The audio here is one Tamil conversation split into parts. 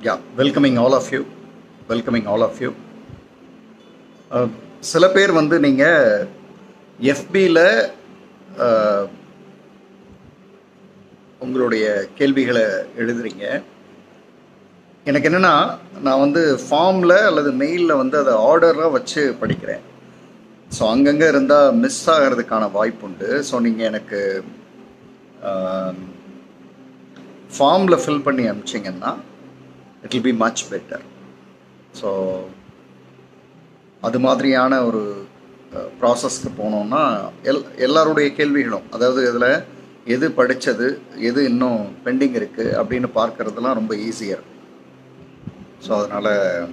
Yeah, welcoming all of you. Welcoming all of you. சில பேர் வந்து நீங்கள் எஃபியில் உங்களுடைய கேள்விகளை எழுதுறீங்க. எனக்கு என்னென்னா, நான் வந்து ஃபார்மில் அல்லது மெயிலில் வந்து அதை ஆர்டராக வச்சு படிக்கிறேன். ஸோ அங்கங்கே இருந்தால் மிஸ் ஆகிறதுக்கான வாய்ப்பு உண்டு. ஸோ நீங்கள் எனக்கு ஃபார்மில் ஃபில் பண்ணி அனுப்பிச்சிங்கன்னா it will be much better. So அது மாதிரியான ஒரு ப்ராசஸ்க்கு போனோம்னா எல்லாருடைய கேள்விகளும், அதாவது இதில் எது படித்தது, எது இன்னும் பெண்டிங் இருக்குது அப்படின்னு பார்க்குறதுலாம் ரொம்ப ஈஸியாக இருக்கும். ஸோ அதனால்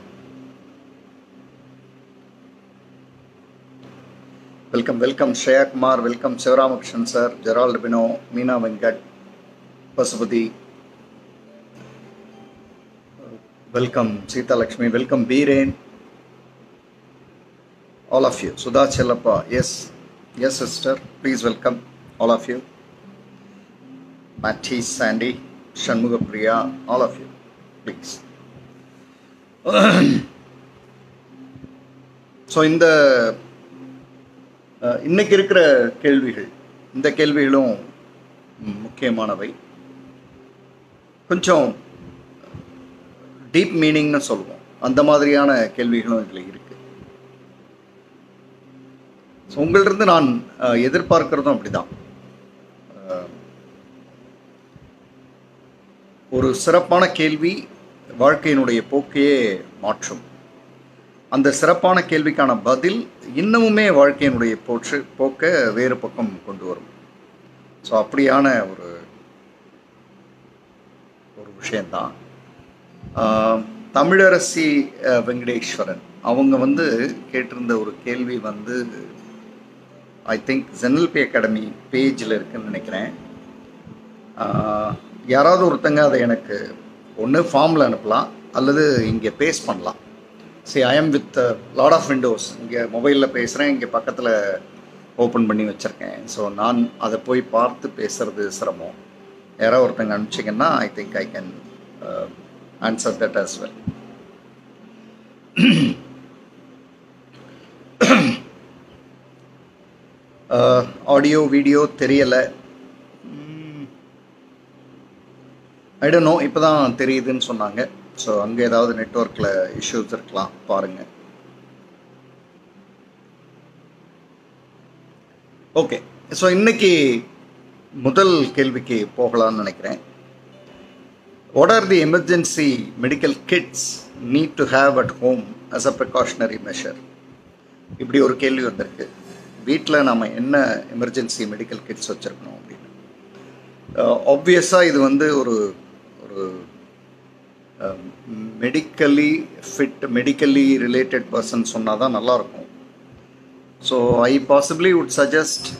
welcome Shreyakumar, welcome Sivaramakrishnan sir, Gerald Bino, Meena Venkat, Pasupathi, welcome Seethalakshmi, welcome Biren, all of you. Sudha Chellappa, yes sister, please welcome all of you. Matti, Sandy, Shanmuga Priya, all of you, please. So இன்னைக்கு இருக்கிற கேள்விகள், இந்த கேள்விகளும் முக்கியமானவை. கொஞ்சம் டீப் மீனிங்னு சொல்லுவோம், அந்த மாதிரியான கேள்விகளும் இதில் இருக்குது. ஸோ உங்கள்கிட்ட நான் எதிர்பார்க்கிறதும் அப்படி தான். ஒரு சிறப்பான கேள்வி வாழ்க்கையினுடைய போக்கையே மாற்றும். அந்த சிறப்பான கேள்விக்கான பதில் இன்னமுமே வாழ்க்கையினுடைய போக்க வேறு பக்கம் கொண்டு வரும். ஸோ அப்படியான ஒரு விஷயந்தான். தமிழரசி வெங்கடேஸ்வரன் அவங்க வந்து கேட்டிருந்த ஒரு கேள்வி வந்து ஐ திங்க் ZNLP அகாடமி பேஜில் இருக்குதுன்னு நினைக்கிறேன். யாராவது ஒருத்தங்க அதை எனக்கு ஒன்று ஃபார்மில் அனுப்பலாம் அல்லது இங்கே பேஸ்ட் பண்ணலாம். சரி, I am with lot of windows. இங்கே மொபைலில் பேசுகிறேன், இங்கே பக்கத்தில் ஓப்பன் பண்ணி வச்சுருக்கேன். ஸோ நான் அதை போய் பார்த்து பேசுகிறது சிரமம். யாராவது ஒருத்தங்க அனுப்பிச்சிங்கன்னா I think I can answer that as well. Audio video தெரியலை, ஐ டோன்ட் நோ, இப்போ தான் தெரியுதுன்னு சொன்னாங்க. ஸோ அங்கே ஏதாவது நெட்வொர்க்கில் இஷ்யூஸ் இருக்கலாம், பாருங்கள். ஓகே, ஸோ இன்னைக்கு முதல் கேள்விக்கு போகலான்னு நினைக்கிறேன். What are the emergency medical kits need to have at home as a precautionary measure? இப்படி ஒரு கேள்வி வந்திருக்கு. வீட்டில் நம்ம என்ன எமர்ஜென்சி மெடிக்கல் கிட்ஸ் வச்சுருக்கணும் அப்படின்னு. ஆப்வியஸாக இது வந்து ஒரு medically fit, medically related person சொன்னால் தான் நல்லாயிருக்கும். So I possibly would suggest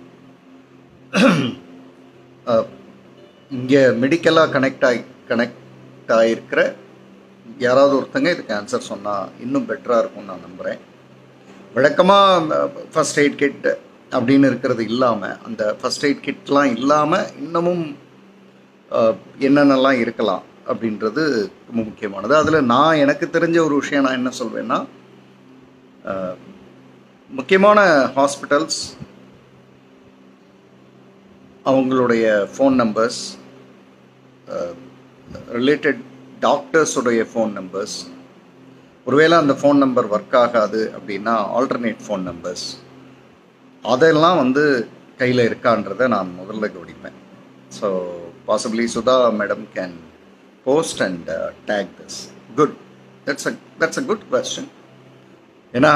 இங்கே மெடிக்கலாக கனெக்ட் ஆகிருக்கிற யாராவது ஒருத்தங்க இதுக்கு ஆன்சர் சொன்னால் இன்னும் பெட்டராக இருக்கும்னு நான் நம்புகிறேன். வழக்கமாக ஃபஸ்ட் எய்ட் கிட் அப்படின்னு இருக்கிறது இல்லாமல், அந்த ஃபஸ்ட் எய்ட் கிட்லாம் இல்லாமல் இன்னமும் என்னென்னலாம் இருக்கலாம் அப்படின்றது ரொம்ப முக்கியமானது. அதில் நான் எனக்கு தெரிஞ்ச ஒரு விஷயம் நான் என்ன சொல்வேன்னா, முக்கியமான ஹாஸ்பிட்டல்ஸ் அவங்களுடைய ஃபோன் நம்பர்ஸ், ரிலேட்டட் டாக்டர்ஸுடைய ஃபோன் நம்பர்ஸ், ஒருவேளை அந்த ஃபோன் நம்பர் ஒர்க் ஆகாது அப்படின்னா ஆல்டர்னேட் ஃபோன் நம்பர்ஸ், அதெல்லாம் வந்து கையில் இருக்கான்றதை நான் முதல்ல கவனிப்பேன். So possibly Sudha madam can post and take this. Good, that's a good question. ஏன்னா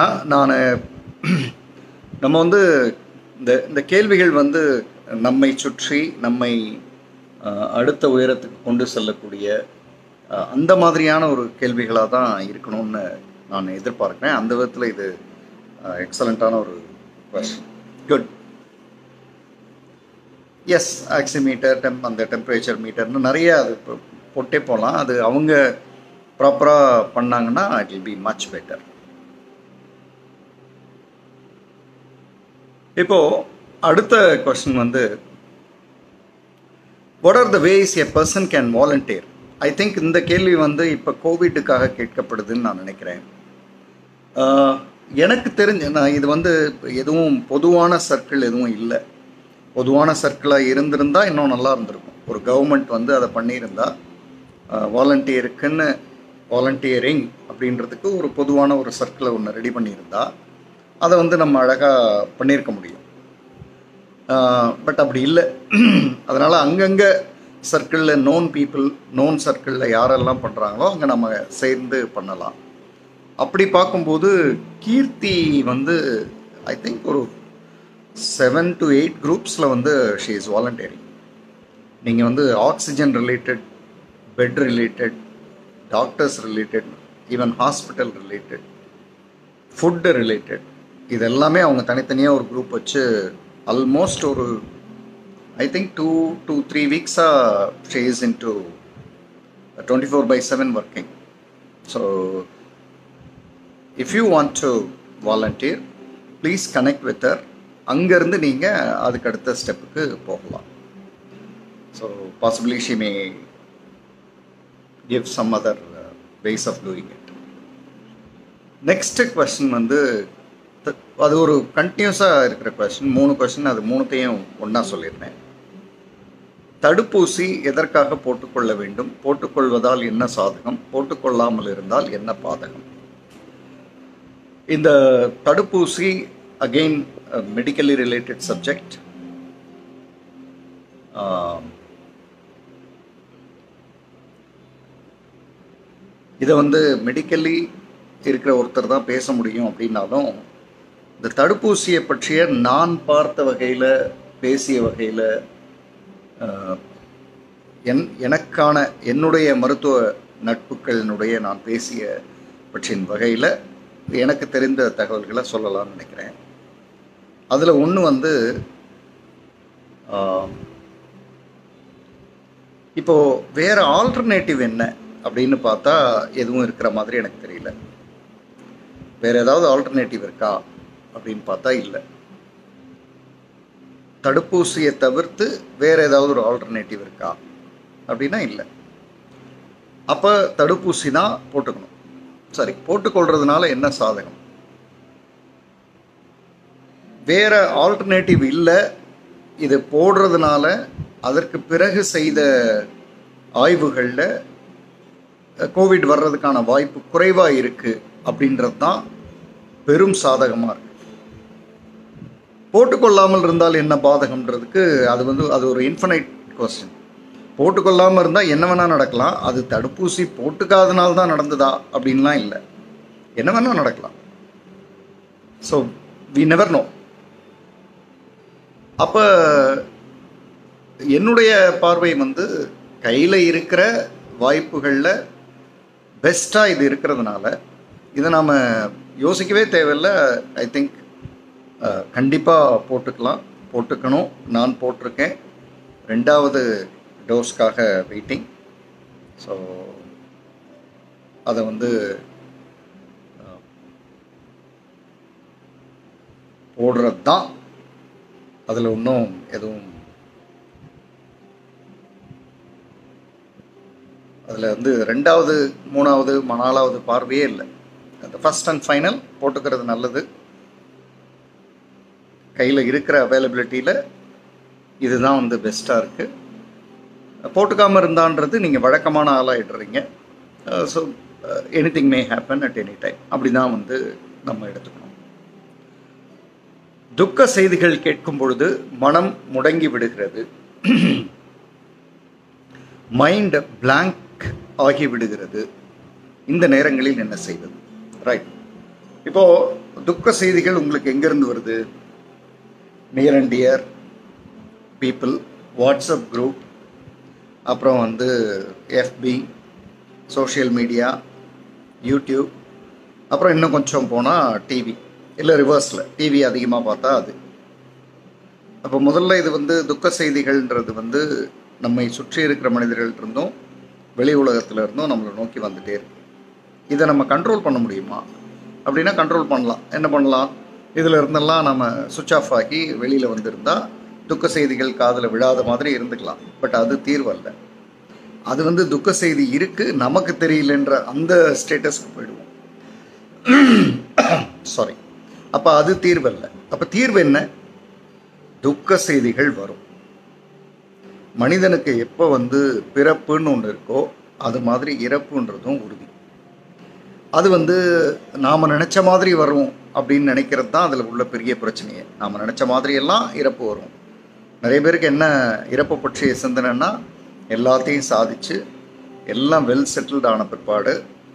நம்ம வந்து இந்த கேள்விகள் வந்து நம்மை சுற்றி நம்மை அடுத்த உயரத்துக்கு கொண்டு செல்லக்கூடிய அந்த மாதிரியான ஒரு கேள்விகளாக தான் இருக்கணும்னு நான் எதிர்பார்க்குறேன். அந்த விதத்தில் இது எக்ஸலண்ட்டான ஒரு கொஸ்டின். குட். எஸ், ஆக்சிமீட்டர், அந்த டெம்பரேச்சர் மீட்டர்னு நிறைய அது போட்டே போகலாம். அது அவங்க ப்ராப்பராக பண்ணாங்கன்னா it will be much better. இப்போது அடுத்த கொஸ்டின் வந்து, what are the ways a person can volunteer I think இந்த கேள்வி வந்து இப்போ கோவிட்டுக்காக கேட்கப்படுதுன்னு நான் நினைக்கிறேன். எனக்கு தெரிஞ்ச நான் இது வந்து எதுவும் பொதுவான சர்க்கிள் எதுவும் இல்லை. பொதுவான சர்க்கிளாக இருந்திருந்தால் இன்னும் நல்லா இருந்திருக்கும். ஒரு கவர்மெண்ட் வந்து அதை பண்ணியிருந்தா வாலண்டியரிங் அப்படின்றதுக்கு ஒரு பொதுவான ஒரு சர்க்கிளை ஒன்று ரெடி பண்ணியிருந்தா அதை வந்து நம்ம அழகாக பண்ணியிருக்க முடியும். பட் அப்படி இல்லை. அதனால் அங்கங்கே சர்க்கிளில் நோன் சர்க்கிளில் யாரெல்லாம் பண்ணுறாங்களோ அங்கே நம்ம சேர்ந்து பண்ணலாம். அப்படி பார்க்கும்போது கீர்த்தி வந்து ஐ திங்க் ஒரு 7 to 8 குரூப்ஸில் வந்து ஷீ இஸ் வாலண்டியரிங். நீங்கள் வந்து oxygen related, bed related, doctors related, even hospital related, food related, இது எல்லாமே அவங்க தனித்தனியாக ஒரு குரூப் வச்சு ஆல்மோஸ்ட் ஒரு ஐ திங்க் 2 to 3 வீக்ஸாக she is into 24/7 working. So if you want to volunteer please connect with her. அங்கேருந்து நீங்கள் அதுக்கு அடுத்த ஸ்டெப்புக்கு போகலாம். So possibly she may give some other ways of doing it. Next question வந்து அது ஒரு கண்டினியூஸாக இருக்கிற கொஸ்டின். 3 கொஸ்டின், அது 3த்தையும் ஒன்றா சொல்லியிருந்தேன். தடுப்பூசி எதற்காக போட்டுக்கொள்ள வேண்டும்? போட்டுக்கொள்வதால் என்ன சாதகம்? போட்டுக்கொள்ளாமல் இருந்தால் என்ன பாதகம்? இந்த தடுப்பூசி அகெயின் மெடிக்கலி ரிலேட்டட் சப்ஜெக்ட். இதை வந்து மெடிக்கலி இருக்கிற ஒருத்தர் தான் பேச முடியும். அப்படின்னாலும் இந்த தடுப்பூசியை பற்றிய நான் பார்த்த வகையில், பேசிய வகையில், எனக்கான என்னுடைய மருத்துவ நட்புகளினுடைய நான் பேசிய பற்றின் வகையில் எனக்கு தெரிந்த தகவல்களை சொல்லலாம்னு நினைக்கிறேன். அதில் ஒன்று வந்து இப்போது வேறு ஆல்டர்னேட்டிவ் என்ன அப்படின்னு பார்த்தா எதுவும் இருக்கிற மாதிரி எனக்கு தெரியல. வேறு ஏதாவது ஆல்டர்னேட்டிவ் இருக்கா அப்படின்னு பார்த்தா இல்லை. தடுப்பூசியை தவிர்த்து வேறு ஏதாவது ஒரு ஆல்டர்னேட்டிவ் இருக்கா அப்படின்னா இல்லை. அப்போ தடுப்பூசி தான் போட்டுக்கணும். சரி, போட்டுக்கொள்றதுனால என்ன சாதகம்? வேற ஆல்டர்னேட்டிவ் இல்லை. இது போடுறதுனால அதற்கு பிறகு செய்த ஆய்வுகளில் கோவிட் வர்றதுக்கான வாய்ப்பு குறைவாக இருக்குது அப்படின்றது தான் பெரும் சாதகமாக இருக்குது. போட்டுக்கொள்ளாமல் இருந்தால் என்ன பாதகம்ன்றதுக்கு அது ஒரு இன்ஃபினைட் கொஸ்டின். போட்டுக்கொள்ளாமல் இருந்தால் என்ன வேணால் நடக்கலாம். அது தடுப்பூசி போட்டுக்காதனால தான் நடந்ததா அப்படின்லாம் இல்லை. என்ன வேணால் நடக்கலாம். So we never know. அப்போ என்னுடைய பார்வை வந்து கையில் இருக்கிற வாய்ப்புகளில் பெஸ்ட்டாக இது இருக்கிறதுனால இதை நாம் யோசிக்கவே தேவையில்லை. ஐ திங்க் கண்டிப்பாக போட்டுக்கணும். நான் போட்டிருக்கேன். 2வது டோஸ்க்காக வெயிட்டிங். ஸோ அதை வந்து போடுறது தான். அதில் ஒன்றும் எதுவும் அதில் வந்து 2வது 3வது 4வது பார்வையே இல்லை. அந்த ஃபஸ்ட் அண்ட் ஃபைனல் போட்டுக்கிறது நல்லது. கையில் இருக்கிற அவைலபிலிட்டியில் இதுதான் வந்து பெஸ்ட்டாக இருக்குது. போட்டுக்காமல் இருந்தான்றது நீங்கள் வழக்கமான ஆளாகிடுறீங்க. So anything may happen at any time. அப்படி தான் வந்து நம்ம எடுத்துக்கணும். துக்க செய்திகள் கேட்கும் பொழுது மனம் முடங்கி விடுகிறது, மைண்ட் பிளாங்க் ஆகி விடுகிறது. இந்த நேரங்களில் என்ன செய்வது? ரைட். இப்போது துக்க செய்திகள் உங்களுக்கு எங்கேருந்து வருது? Near and dear people, WhatsApp group, அப்புறம் வந்து எஃபி, சோஷியல் மீடியா, யூடியூப், அப்புறம் இன்னும் கொஞ்சம் போனால் டிவி, இல்லை ரிவர்ஸில் டிவி அதிகமாக பார்த்தா அது. அப்போ முதல்ல இது வந்து துக்க செய்திகள்ன்றது வந்து நம்மை சுற்றி இருக்கிற மனிதர்கள்ட்டிருந்தும் வெளி உலகத்தில் இருந்தும் நம்மளை நோக்கி வந்துகிட்டே இருக்கு. இதை நம்ம கண்ட்ரோல் பண்ண முடியுமா அப்படின்னா கண்ட்ரோல் பண்ணலாம். என்ன பண்ணலாம்? இதில் இருந்தெல்லாம் நம்ம சுவிட்ச் ஆஃப் ஆகி வெளியில் வந்திருந்தால் துக்க செய்திகள் காதில் விழாத மாதிரி இருந்துக்கலாம். பட் அது தீர்வல்ல. அது வந்து துக்க செய்தி இருக்குது நமக்கு தெரியலன்ற அந்த ஸ்டேட்டஸ்க்கு போயிடுவோம். சாரி. அப்போ அது தீர்வு இல்லை. அப்போ தீர்வு என்ன? துக்க செய்திகள் வரும். மனிதனுக்கு எப்போ வந்து பிறப்புன்னு ஒன்று இருக்கோ அது மாதிரி இறப்புன்றதும் உறுதி. அது வந்து நாம் நினச்ச மாதிரி வரும் அப்படின்னு நினைக்கிறது தான் அதில் உள்ள பெரிய பிரச்சனையே. நாம் நினச்ச மாதிரியெல்லாம் இறப்பு வரும். நிறைய பேருக்கு என்ன இறப்பை பற்றிய சிந்தனைன்னா, எல்லாத்தையும் சாதித்து எல்லாம் வெல் செட்டில்டு ஆன பிற்பாடு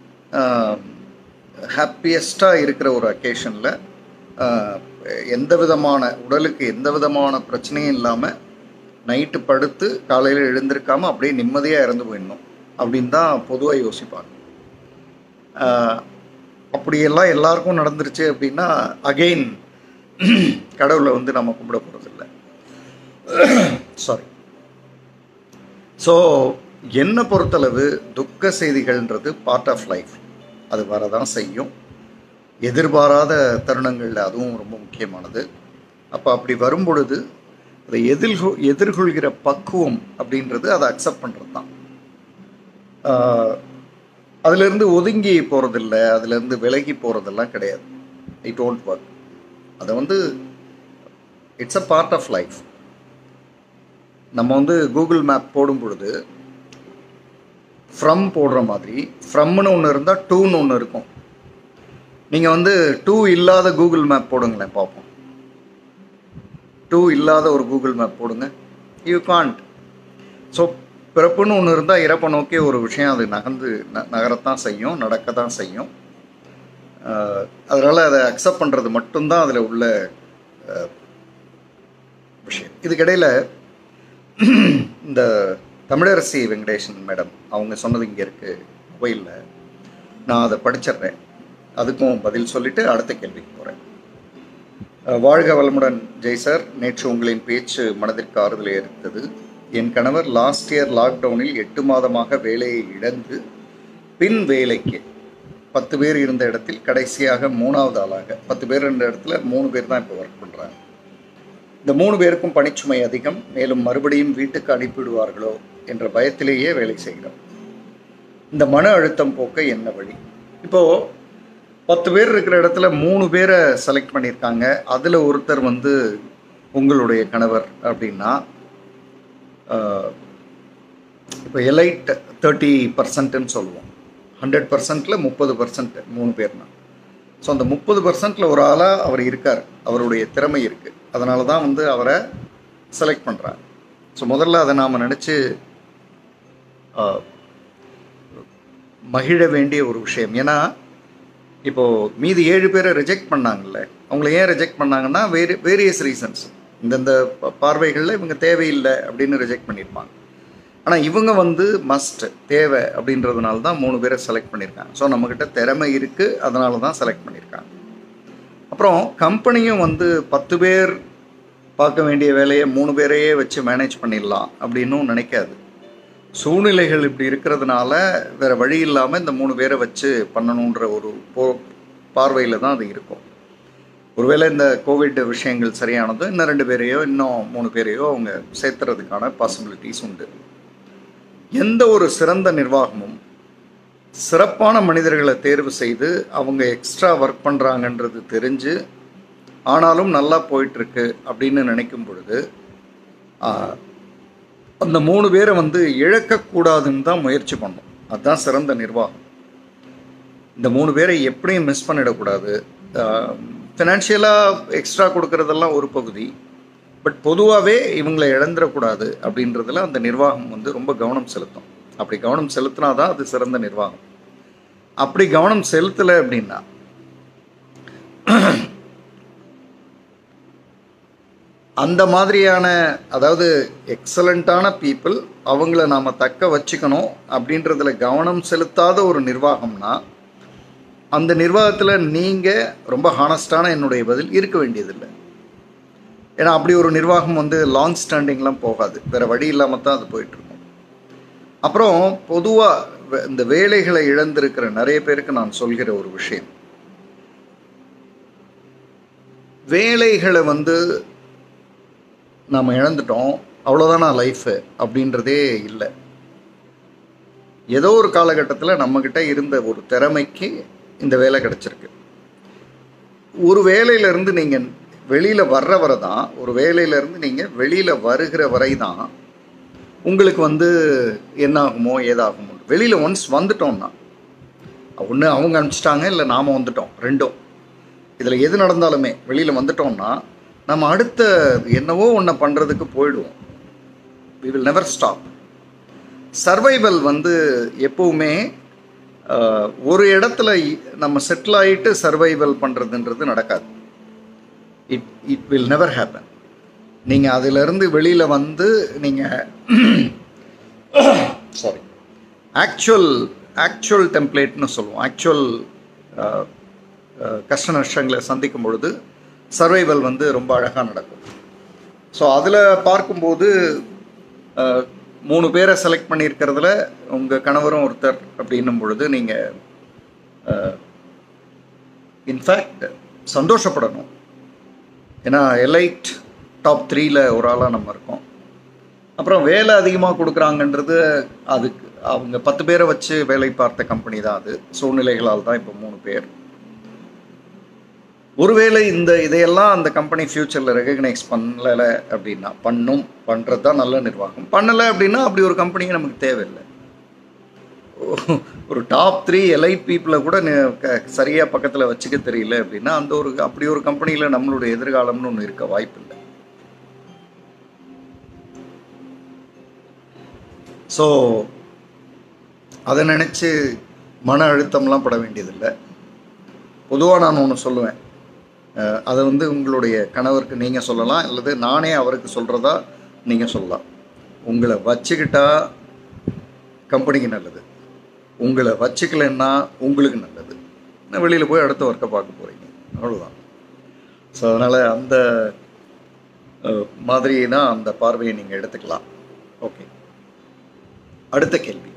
ஹாப்பியஸ்ட்டாக இருக்கிற ஒரு அக்கேஷனில் எந்த விதமான உடலுக்கு எந்த விதமான பிரச்சனையும் இல்லாமல் நைட்டு படுத்து காலையில் எழுந்திருக்காமல் அப்படியே நிம்மதியாக இறந்து போயிடணும் அப்படின்னு தான் பொதுவாக யோசிப்பாங்க. அப்படியெல்லாம் எல்லாருக்கும் நடந்துருச்சு அப்படின்னா அகெயின் கடவுளை வந்து நம்ம கும்பிட போகிறதில்லை. சாரி. ஸோ என்னை பொறுத்தளவு துக்க செய்திகள்ன்றது பார்ட் ஆஃப் லைஃப். அது வரதான் செய்யும். எதிர்பாராத தருணங்களில் அதுவும் ரொம்ப முக்கியமானது. அப்போ அப்படி வரும் பொழுது அதை எதிர்கொள்கிற பக்குவம் அப்படின்றது அதை அக்செப்ட் பண்ணுறது தான். அதிலிருந்து ஒதுங்கி போகிறதில்ல, அதிலிருந்து விலகி போகிறதெல்லாம் கிடையாது. It don't work. அதை வந்து it's a part of life. நம்ம வந்து கூகுள் மேப் போடும் பொழுது ஃப்ரம் போடுற மாதிரி ஃப்ரம்னு ஒன்று இருந்தால் டூன்னு ஒன்று இருக்கும். நீங்கள் வந்து டூ இல்லாத கூகுள் மேப் போடுங்களேன் பார்ப்போம். டூ இல்லாத ஒரு கூகுள் மேப் போடுங்க, யூ காண்ட். ஸோ பிறப்புன்னு ஒன்று இருந்தால் இறப்பை நோக்கி ஒரு விஷயம் அது நகரத்தான் செய்யும், நடக்க தான் செய்யும். அதனால் அதை அக்செப்ட் பண்ணுறது மட்டும்தான் அதில் உள்ள விஷயம். இதுக்கிடையில் இந்த தமிழரசி வெங்கடேசன் மேடம் அவங்க சொன்னது இங்கே இருக்குது மொபைலில், நான் அதை படிச்சிடுறேன். அதுக்கும் பதில் சொல்லிவிட்டு அடுத்த கேள்விக்கு போகிறேன். வாழ்க வளமுடன் ஜெய் சார். நேற்று உங்களின் பேச்சு மனதிற்கு ஆறுதலை ஏற்பட்டது. என் கணவர் லாஸ்ட் இயர் லாக்டவுனில் 8 மாதமாக வேலையை இழந்து பின் வேலைக்கு 10 பேர் இருந்த இடத்தில் கடைசியாக 3வது ஆளாக 10 பேர் இருந்த இடத்துல 3 பேர் தான் இப்போ ஒர்க் பண்ணுறாங்க. இந்த 3 பேருக்கும் பணிச்சுமை அதிகம். மேலும் மறுபடியும் வீட்டுக்கு அனுப்பிவிடுவார்களோ என்ற பயத்திலேயே வேலை செய்கிறோம். இந்த மன அழுத்தம் போக்க என்ன வழி? இப்போது 10 பேர் இருக்கிற இடத்துல 3 பேரை செலக்ட் பண்ணியிருக்காங்க. அதில் ஒருத்தர் வந்து உங்களுடைய கணவர் அப்படின்னா, இப்போ எலைட் 30%ன்னு சொல்லுவோம். 100%ல் 30% 3 பேர்னா. ஸோ அந்த 30%ல் ஒரு ஆளாக அவர் இருக்கார், அவருடைய திறமை இருக்குது. அதனால தான் வந்து அவரை செலக்ட் பண்ணுறாங்க. ஸோ முதல்ல அதை நாம் நினச்சி மகிழ வேண்டிய ஒரு விஷயம். ஏன்னா இப்போது மீதி 7 பேரை ரிஜெக்ட் பண்ணாங்கல்ல, அவங்கள ஏன் ரிஜெக்ட் பண்ணாங்கன்னா வேரியஸ் ரீசன்ஸ். இந்தந்த பார்வைகளில் இவங்க தேவையில்லை அப்படின்னு ரிஜெக்ட் பண்ணியிருப்பாங்க. ஆனால் இவங்க வந்து மஸ்ட் தேவை அப்படின்றதுனால தான் 3 பேரை செலக்ட் பண்ணியிருக்காங்க. ஸோ நம்மக்கிட்ட திறமை இருக்குது, அதனால தான் செலக்ட் பண்ணியிருக்காங்க. அப்புறம் கம்பெனியும் வந்து 10 பேர் பார்க்க வேண்டிய வேலையை 3 பேரையே வச்சு மேனேஜ் பண்ணிடலாம் அப்படின்னும் நினைக்காது. சூழ்நிலைகள் இப்படி இருக்கிறதுனால வேறு வழி இல்லாமல் இந்த 3 பேரை வச்சு பண்ணணுன்ற ஒரு பார்வையில் தான் அது இருக்கும். ஒருவேளை இந்த கோவிட் விஷயங்கள் சரியானதும் இன்னும் 2 பேரையோ இன்னும் 3 பேரையோ அவங்க சேர்த்துறதுக்கான பாசிபிலிட்டிஸ் உண்டு. எந்த ஒரு சிறந்த நிர்வாகமும் சிறப்பான மனிதர்களை தேர்வு செய்து அவங்க எக்ஸ்ட்ரா ஒர்க் பண்ணுறாங்கன்றது தெரிஞ்சு ஆனாலும் நல்லா போயிட்டுருக்கு அப்படின்னு நினைக்கும் பொழுது அந்த 3 பேரை வந்து இழக்கக்கூடாதுன்னு தான் முயற்சி பண்ணணும். அதுதான் சிறந்த நிர்வாகம். இந்த 3 பேரை எப்படியும் மிஸ் பண்ணிடக்கூடாது. ஃபினான்ஷியலாக எக்ஸ்ட்ரா கொடுக்கறதெல்லாம் ஒரு பகுதி, பட் பொதுவாகவே இவங்களை இழந்துடக்கூடாது அப்படின்றதுல அந்த நிர்வாகம் வந்து ரொம்ப கவனம் செலுத்தும். அப்படி கவனம் செலுத்தினா தான் அது சிறந்த நிர்வாகம். அப்படி கவனம் செலுத்தலை அப்படின்னா அந்த மாதிரியான, அதாவது எக்ஸலண்ட்டான பீப்புள் அவங்கள நாம் தக்க வச்சுக்கணும் அப்படின்றதுல கவனம் செலுத்தாத ஒரு நிர்வாகம்னா அந்த நிர்வாகத்தில் நீங்கள் ரொம்ப ஹானஸ்டான என்னுடைய பதில் இருக்க வேண்டியதில்லை. ஏன்னா அப்படி ஒரு நிர்வாகம் வந்து லாங் ஸ்டாண்டிங்லாம் போகாது, வேறு வழி இல்லாமல் தான் அது போயிட்டுருக்கும். அப்புறம் பொதுவாக இந்த வேலைகளை இழந்திருக்கிற நிறைய பேருக்கு நான் சொல்கிற ஒரு விஷயம், வேலைகளை வந்து நாம் இழந்துட்டோம் அவ்வளோதானா லைஃபு அப்படின்றதே இல்லை. ஏதோ ஒரு காலகட்டத்தில் நம்மக்கிட்ட இருந்த ஒரு திறமைக்கு இந்த வேலை கிடச்சிருக்கு. ஒரு வேலையிலேருந்து நீங்கள் வெளியில் வர்ற வரை தான், ஒரு வேலையிலேருந்து நீங்கள் வெளியில் வருகிற வரை தான் உங்களுக்கு வந்து என்ன ஆகுமோ ஏதாகுமோ. வெளியில் ஒன்ஸ் வந்துட்டோம்னா, ஒன்று அவங்க அனுப்பிச்சிட்டாங்க, இல்லை நாம் வந்துட்டோம், ரெண்டும். இதில் எது நடந்தாலுமே வெளியில் வந்துட்டோம்னா நம்ம அடுத்த என்னவோ ஒன்றை பண்ணுறதுக்கு போயிடுவோம். we will never stop. Survival வந்து எப்போவுமே ஒரு இடத்துல நம்ம செட்டில் ஆகிட்டு சர்வைவல் பண்ணுறதுன்றது நடக்காது. It will never happen. நீங்கள் அதிலிருந்து வெளியில் வந்து நீங்கள் சாரி ஆக்சுவல் டெம்ப்ளேட்னு சொல்லுவோம். ஆக்சுவல் கஷ்ட நஷ்டங்களை சந்திக்கும் பொழுது சர்வைவல் வந்து ரொம்ப அழகாக நடக்கும். ஸோ அதில் பார்க்கும்போது 3 பேரை செலக்ட் பண்ணியிருக்கிறதுல உங்கள் கணவரும் ஒருத்தர் அப்படின்னும் பொழுது நீங்கள் இன்ஃபேக்ட் சந்தோஷப்படணும். ஏன்னா எலைட் டாப் 3ல் ஒரு ஆளாக நம்ம இருக்கோம். அப்புறம் வேலை அதிகமாக கொடுக்குறாங்கன்றது அதுக்கு அவங்க 10 பேரை வச்சு வேலை பார்த்த கம்பெனி தான் அது. சூழ்நிலைகளால் தான் இப்போ 3 பேர். ஒருவேளை இதையெல்லாம் அந்த கம்பெனி ஃப்யூச்சரில் ரெகக்னைஸ் பண்ணலை அப்படின்னா, பண்ணுறது தான் நல்ல நிர்வாகம். பண்ணலை அப்படின்னா அப்படி ஒரு கம்பெனிக்கு நமக்கு தேவையில்லை. ஒரு டாப் 3 எலைட் பீப்புளை கூட சரியாக பக்கத்தில் வச்சுக்க தெரியல அப்படின்னா அப்படி ஒரு கம்பெனியில் நம்மளுடைய எதிர்காலம்னு ஒன்று இருக்க வாய்ப்பு இல்லை. ஸோ அதை நினச்சி மன அழுத்தம்லாம் பட வேண்டியதில்லை. பொதுவாக நான் ஒன்று சொல்லுவேன், அதை வந்து உங்களுடைய கணவருக்கு நீங்கள் சொல்லலாம், அல்லது நானே அவருக்கு சொல்கிறதா நீங்கள் சொல்லலாம். உங்களை வச்சுக்கிட்டா கம்பெனிக்கு நல்லது, உங்களை வச்சுக்கலைன்னா உங்களுக்கு நல்லது. வெளியில் போய் அடுத்த ஒர்க்கை பார்க்க போகிறீங்க, அவ்வளோதான். ஸோ அதனால் அந்த மாதிரினா அந்த பார்வையை நீங்கள் எடுத்துக்கலாம். ஓகே, அடுத்த கேள்வி.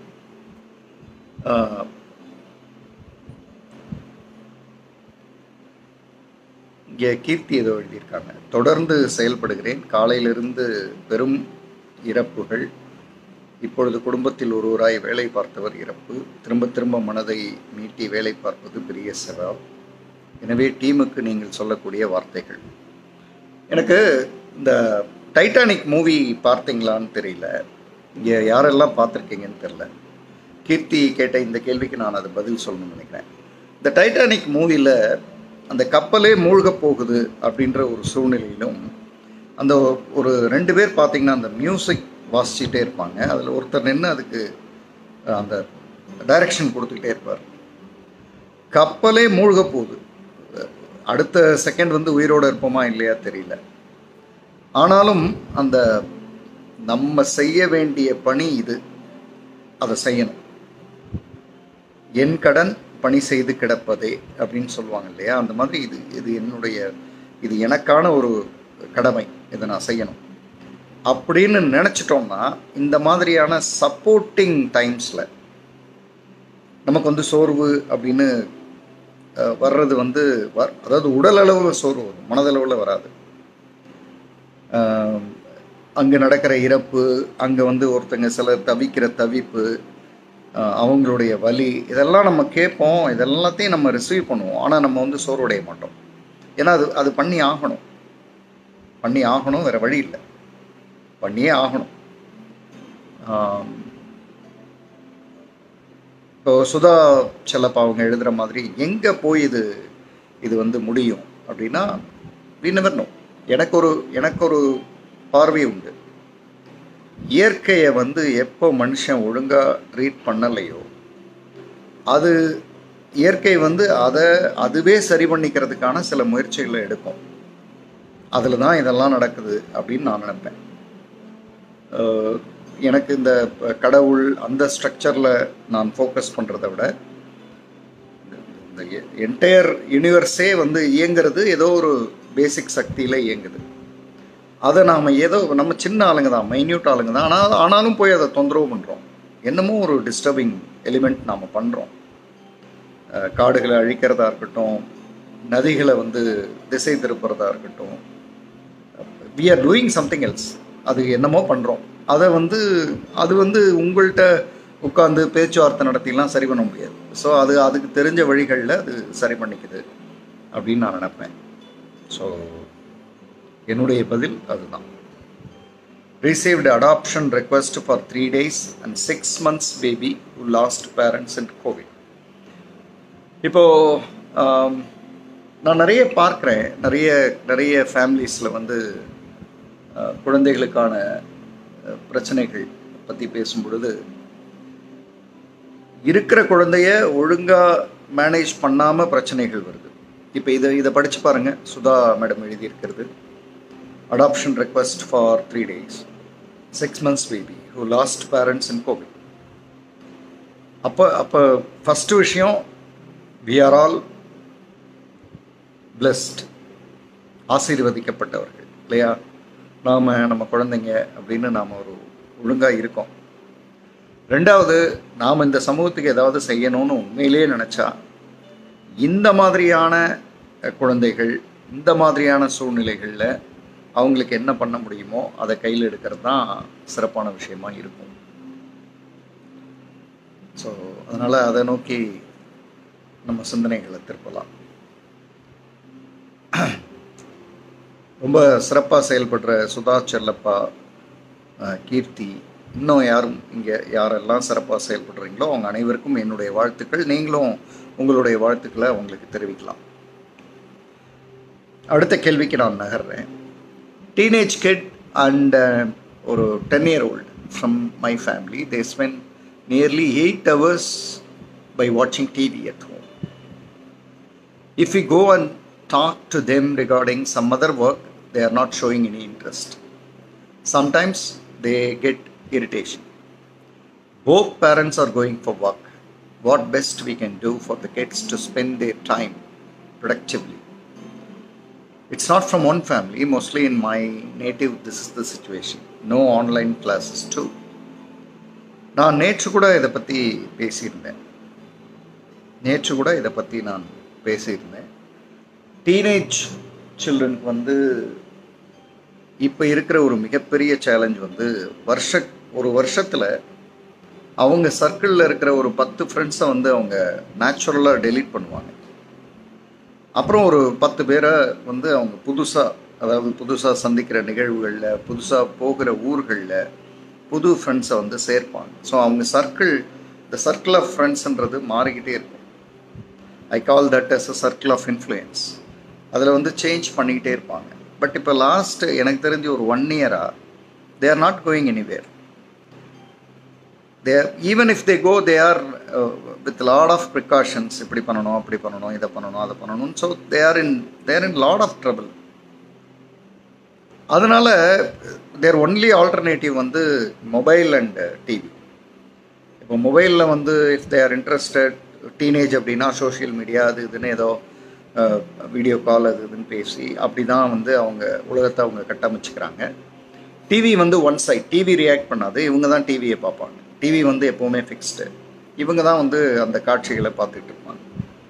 இங்கே கீர்த்தி ஏதோ எழுதியிருக்காங்க. தொடர்ந்து செயல்படுகிறேன், காலையிலிருந்து பெரும் இறப்புகள், இப்பொழுது குடும்பத்தில் ஒருவராய் வேலை பார்த்தவர் இறப்பு, திரும்ப திரும்ப மனதை மீட்டி வேலை பார்ப்பது பெரிய சவால். எனவே டீமுக்கு நீங்கள் சொல்லக்கூடிய வார்த்தைகள். எனக்கு இந்த டைட்டானிக் மூவி பார்த்தீங்களான்னு தெரியல, இங்கே யாரெல்லாம் பார்த்துருக்கீங்கன்னு தெரில. கீர்த்தி கேட்ட இந்த கேள்விக்கு நான் அதை பதில் சொல்லணும்னு நினைக்கிறேன். இந்த டைட்டானிக் மூவியில் அந்த கப்பலே மூழ்க போகுது அப்படின்ற ஒரு சூழ்நிலையிலும் அந்த ஒரு 2 பேர் பார்த்திங்கன்னா அந்த மியூசிக் வாசிச்சுட்டே இருப்பாங்க. அதில் ஒருத்தர் நின்று அதுக்கு அந்த டைரக்ஷன் கொடுத்துக்கிட்டே இருப்பார். கப்பலே மூழ்க போகுது, அடுத்த செகண்ட் வந்து உயிரோடு இருப்போமா இல்லையா தெரியல. ஆனாலும் அந்த நம்ம செய்ய வேண்டிய பணி இது, அதை செய்யணும். என் கடன் பணி செய்து கிடப்பதே அப்படின்னு சொல்லுவாங்க இல்லையா, அந்த மாதிரி இது எனக்கான ஒரு கடமை, இதை நான் செய்யணும் அப்படின்னு நினச்சிட்டோம்னா இந்த மாதிரியான சப்போர்ட்டிங் டைம்ஸில் நமக்கு வந்து சோர்வு அப்படின்னு வர்றது வந்து அதாவது உடல் அளவில் சோர்வு வரும், மனதளவில் வராது. அங்கே நடக்கிற இறப்பு, அங்கே வந்து ஒருத்தங்க சிலர் தவிக்கிற தவிப்பு, அவங்களுடைய வலி, இதெல்லாம் நம்ம கேட்போம், இதெல்லாத்தையும் நம்ம ரிசீவ் பண்ணுவோம். ஆனால் நம்ம வந்து சோர்வடைய மாட்டோம். ஏன்னா அது பண்ணி ஆகணும், வேறு வழி இல்லை, பண்ணியே ஆகணும். இப்போ சுதா செல்லப்பா அவங்க எழுதுகிற மாதிரி எங்கே போய் இது வந்து முடியும் அப்படின்னா we never know. எனக்கு ஒரு பார்வை உண்டு. இயற்கையை வந்து எப்போ மனுஷன் ஒழுங்காக ட்ரீட் பண்ணலையோ அது இயற்கை வந்து அதுவே சரி பண்ணிக்கிறதுக்கான சில முயற்சிகளை எடுக்கும். அதில் தான் இதெல்லாம் நடக்குது அப்படின்னு நான் நினைப்பேன். எனக்கு இந்த கடவுள் அந்த ஸ்ட்ரக்சரில் நான் ஃபோக்கஸ் பண்ணுறதை விட இந்த என்டையர் யூனிவர்ஸே வந்து இயங்கிறது ஏதோ ஒரு பேசிக் சக்தியில் இயங்குது. அதை நம்ம சின்ன ஆளுங்க தான், மைன்யூட் ஆளுங்க தான், ஆனாலும் போய் அதை தொந்தரவு பண்ணுறோம். என்னமோ ஒரு டிஸ்டர்பிங் எலிமெண்ட் நாம் பண்ணுறோம். காடுகளை அழிக்கிறதா இருக்கட்டும், நதிகளை வந்து திசை திருப்புறதா இருக்கட்டும், we are doing something else. அது என்னமோ பண்ணுறோம். அது வந்து உங்கள்கிட்ட உட்காந்து பேச்சுவார்த்தை நடத்திலாம் சரி பண்ண முடியாது. ஸோ அதுக்கு தெரிஞ்ச வழிகளில் அது சரி பண்ணிக்குது அப்படின்னு நான் நினைப்பேன். ஸோ என்னுடைய பதில் அதுதான். Received adoption request for 3 days and 6 months baby who lost parents in COVID. இப்போது நான் நிறைய பார்க்குறேன், நிறைய ஃபேமிலிஸில் வந்து குழந்தைகளுக்கான பிரச்சனைகள் பற்றி பேசும் பொழுது இருக்கிற குழந்தைய ஒழுங்காக மேனேஜ் பண்ணாமல் பிரச்சனைகள் வருது. இப்போ இதை படித்து பாருங்கள். சுதா மேடம் எழுதியிருக்கிறது. Adoption request for 3 days, 6 months baby who lost parents in COVID. அப்போ ஃபஸ்ட்டு விஷயம், we are all blessed, ஆசீர்வதிக்கப்பட்டவர்கள் இல்லையா? நம்ம குழந்தைங்க அப்படின்னு நாம் ஒரு ஒழுங்காக இருக்கோம். ரெண்டாவது, நாம் இந்த சமூகத்துக்கு ஏதாவது செய்யணும்னு உண்மையிலேயே நினச்சா இந்த மாதிரியான குழந்தைகள் இந்த மாதிரியான சூழ்நிலைகளில் அவங்களுக்கு என்ன பண்ண முடியுமோ அதை கையில் எடுக்கிறது தான் சிறப்பான விஷயமா இருக்கும். ஸோ அதனால் அதை நோக்கி நம்ம சிந்தனைகளை திருப்பலாம். ரொம்ப சிறப்பாக செயல்படுற சுதா, செல்லப்பா, கீர்த்தி, இன்னும் யாரெல்லாம் சிறப்பாக செயல்படுறீங்களோ அவங்க அனைவருக்கும் என்னுடைய வாழ்த்துக்கள். நீங்களும் உங்களுடைய வாழ்த்துக்களை அவங்களுக்கு தெரிவிக்கலாம். அடுத்த கேள்விக்கு நான் நகர்றேன். டீனேஜ் கிட் அண்ட் ஒரு 10-year-old from my family, they spend nearly 8 hours by watching TV at home. If we go and talk to them regarding some other work, they are not showing any interest. Sometimes they get irritation. Both parents are going for work. What best we can do for the kids to spend their time productively? It's not from one family. Mostly in my native, this is the situation. No online classes too. நான் நேற்று கூட இதை பற்றி பேசியிருந்தேன். டீனேஜ் சில்ட்ரனுக்கு வந்து இப்போ இருக்கிற ஒரு மிகப்பெரிய சேலஞ்ச் வந்து ஒரு வருஷத்தில் அவங்க சர்க்கிளில் இருக்கிற ஒரு 10 ஃப்ரெண்ட்ஸை வந்து அவங்க நேச்சுரலாக டெலீட் பண்ணுவாங்க. அப்புறம் ஒரு 10 பேரை வந்து அவங்க புதுசாக சந்திக்கிற நிகழ்வுகளில், புதுசாக போகிற ஊர்களில் புது ஃப்ரெண்ட்ஸை வந்து சேர்ப்பாங்க. ஸோ அவங்க இந்த சர்க்கிள் ஆஃப் ஃப்ரெண்ட்ஸுன்றது மாறிக்கிட்டே இருக்கும். I call that as a circle of influence. அதில் வந்து சேஞ்ச் பண்ணிக்கிட்டே இருப்பாங்க. பட் இப்போ எனக்கு தெரிஞ்சு ஒரு 1 year they are not going anywhere. Even if they go, they are with a lot of precautions. இப்படி பண்ணணும், அப்படி பண்ணணும், இதை பண்ணணும், அதை பண்ணணும். So they are in lot of trouble. அதனால் their only alternative வந்து மொபைல் அண்ட் டிவி. இப்போ மொபைலில் வந்து if they are interested, teenage அப்படின்னா சோஷியல் மீடியா அது இதுன்னு ஏதோ வீடியோ கால் அது இதுன்னு பேசி அப்படி தான் வந்து அவங்க உலகத்தை அவங்க கட்டமைச்சுக்கிறாங்க. டிவி வந்து ஒன் சைட், டிவி ரியாக்ட் பண்ணாது, இவங்க தான் டிவியை பார்ப்பாங்க. டிவி வந்து எப்போவுமே ஃபிக்ஸ்டு, இவங்க தான் வந்து அந்த காட்சிகளை பார்த்துட்டு இருப்பாங்க.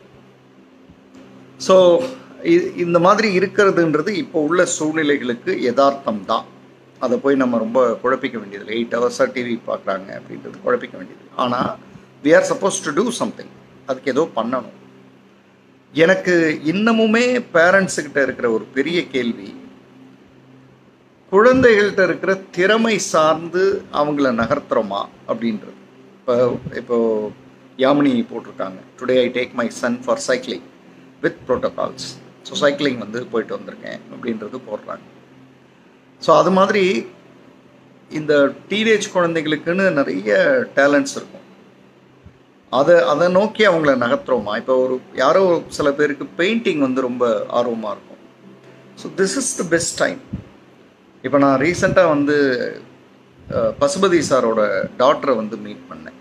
ஸோ இந்த மாதிரி இருக்கிறதுன்றது இப்போ உள்ள சூழ்நிலைகளுக்கு யதார்த்தம் தான். அதை போய் நம்ம ரொம்ப குழப்பிக்க வேண்டியதில்லை. 8 hours டிவி பார்க்குறாங்க அப்படின்றது குழப்பிக்க வேண்டியது. ஆனால் we are supposed to do something. அதுக்கு ஏதோ பண்ணணும். எனக்கு இன்னமுமே பேரண்ட்ஸுக்கிட்ட இருக்கிற ஒரு பெரிய கேள்வி, குழந்தைகள்கிட்ட இருக்கிற திறமை சார்ந்து அவங்கள நகர்த்துறோமா அப்படின்றது. இப்போ யாமினி போட்டிருக்காங்க, today I take my son for cycling with protocols. So cycling வந்து போயிட்டு வந்திருக்கேன் அப்படின்றது போடுறாங்க. ஸோ அது மாதிரி இந்த டீனேஜ் குழந்தைகளுக்குன்னு நிறைய டேலண்ட்ஸ் இருக்கும். அதை நோக்கி அவங்கள நகர்த்துறோமா? இப்போ யாரோ சில பேருக்கு பெயிண்டிங் வந்து ரொம்ப ஆர்வமாக இருக்கும். So this is the best time. இப்போ நான் ரீசெண்டாக வந்து பசுபதி சாரோட டாட்டரை வந்து மீட் பண்ணேன்.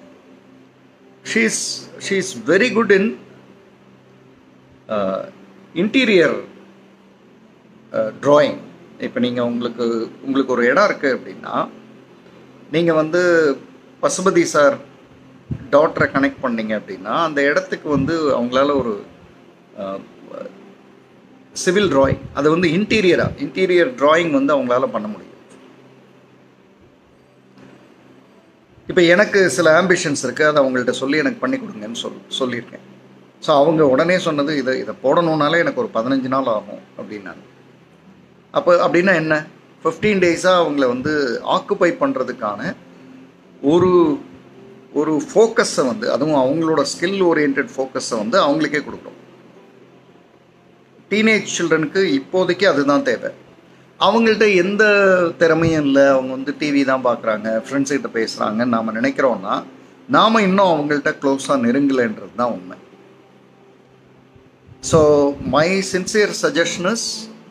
She is very good in interior drawing. இப்போ நீங்கள் உங்களுக்கு ஒரு இடம் இருக்குது அப்படின்னா நீங்கள் வந்து பசுபதி சார் டாட்டரை கனெக்ட் பண்ணிங்க அப்படின்னா அந்த இடத்துக்கு வந்து அவங்களால ஒரு சிவில் ட்ராயிங், அது வந்து இன்டீரியர் ட்ராயிங் வந்து அவங்களால பண்ண முடியும். இப்போ எனக்கு சில ஆம்பிஷன்ஸ் இருக்குது, அதை அவங்கள்ட்ட சொல்லி எனக்கு பண்ணி கொடுங்கன்னு சொல்லியிருக்கேன். ஸோ அவங்க உடனே சொன்னது, இதை போடணுன்னாலே எனக்கு ஒரு 15 நாள் ஆகும் அப்படின்னாங்க. அப்போ அப்படின்னா என்ன, 15 டேஸாக அவங்கள வந்து ஆக்குப்பை பண்ணுறதுக்கான ஒரு ஒரு ஃபோக்கஸை வந்து, அதுவும் அவங்களோட ஸ்கில் ஓரியன்ட் ஃபோக்கஸை வந்து அவங்களுக்கே கொடுக்குறோம். டீனேஜ் சில்ட்ரனுக்கு இப்போதைக்கு அதுதான் தேவை. அவங்கள்ட்ட எந்த திறமையும் இல்லை, அவங்க வந்து டிவி தான் பார்க்குறாங்க, ஃப்ரெண்ட்ஸ்கிட்ட பேசுகிறாங்கன்னு நாம் நினைக்கிறோன்னா நாம் இன்னும் அவங்கள்ட்ட க்ளோஸாக நெருங்கலைன்றது தான் உண்மை. So my sincere suggestion is,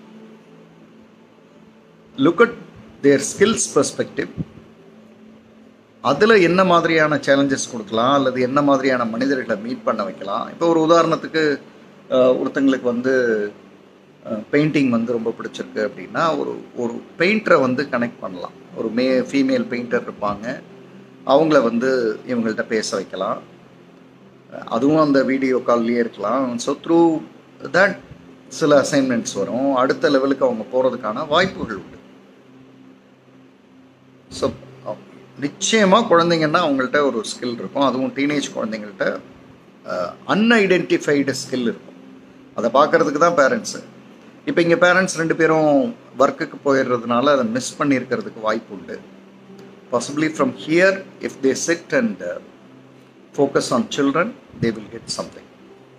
look at their skills perspective. அதில் என்ன மாதிரியான சேலஞ்சஸ் கொடுக்கலாம், அல்லது என்ன மாதிரியான மனிதர்களை மீட் பண்ண வைக்கலாம். இப்போ ஒரு உதாரணத்துக்கு, ஒருத்தங்களுக்கு வந்து பெயிண்டிங் வந்து ரொம்ப பிடிச்சிருக்கு அப்படின்னா ஒரு பெயிண்டரை வந்து கனெக்ட் பண்ணலாம். ஒரு ஃபீமேல் பெயிண்டர் இருப்பாங்க, அவங்கள வந்து இவங்கள்ட்ட பேச வைக்கலாம். அதுவும் அந்த வீடியோ கால்லேயே இருக்கலாம். ஸோ த்ரூ தட் சில அசைன்மெண்ட்ஸ் வரும், அடுத்த லெவலுக்கு அவங்க போகிறதுக்கான வாய்ப்புகள் உண்டு. ஸோ நிச்சயமாக குழந்தைங்கன்னா அவங்கள்ட்ட ஒரு ஸ்கில் இருக்கும். அதுவும் டீனேஜ் குழந்தைங்கள்ட்ட அன்ஐடென்டிஃபைடு ஸ்கில் இருக்கும். அதை பார்க்குறதுக்கு தான் பேரண்ட்ஸு. இப்போ இங்கே பேரண்ட்ஸ் 2 பேரும் ஒர்க்குக்கு போயிடுறதுனால அதை மிஸ் பண்ணியிருக்கிறதுக்கு வாய்ப்பு உண்டு. Possibly from here, if they sit and focus on children, they will get something.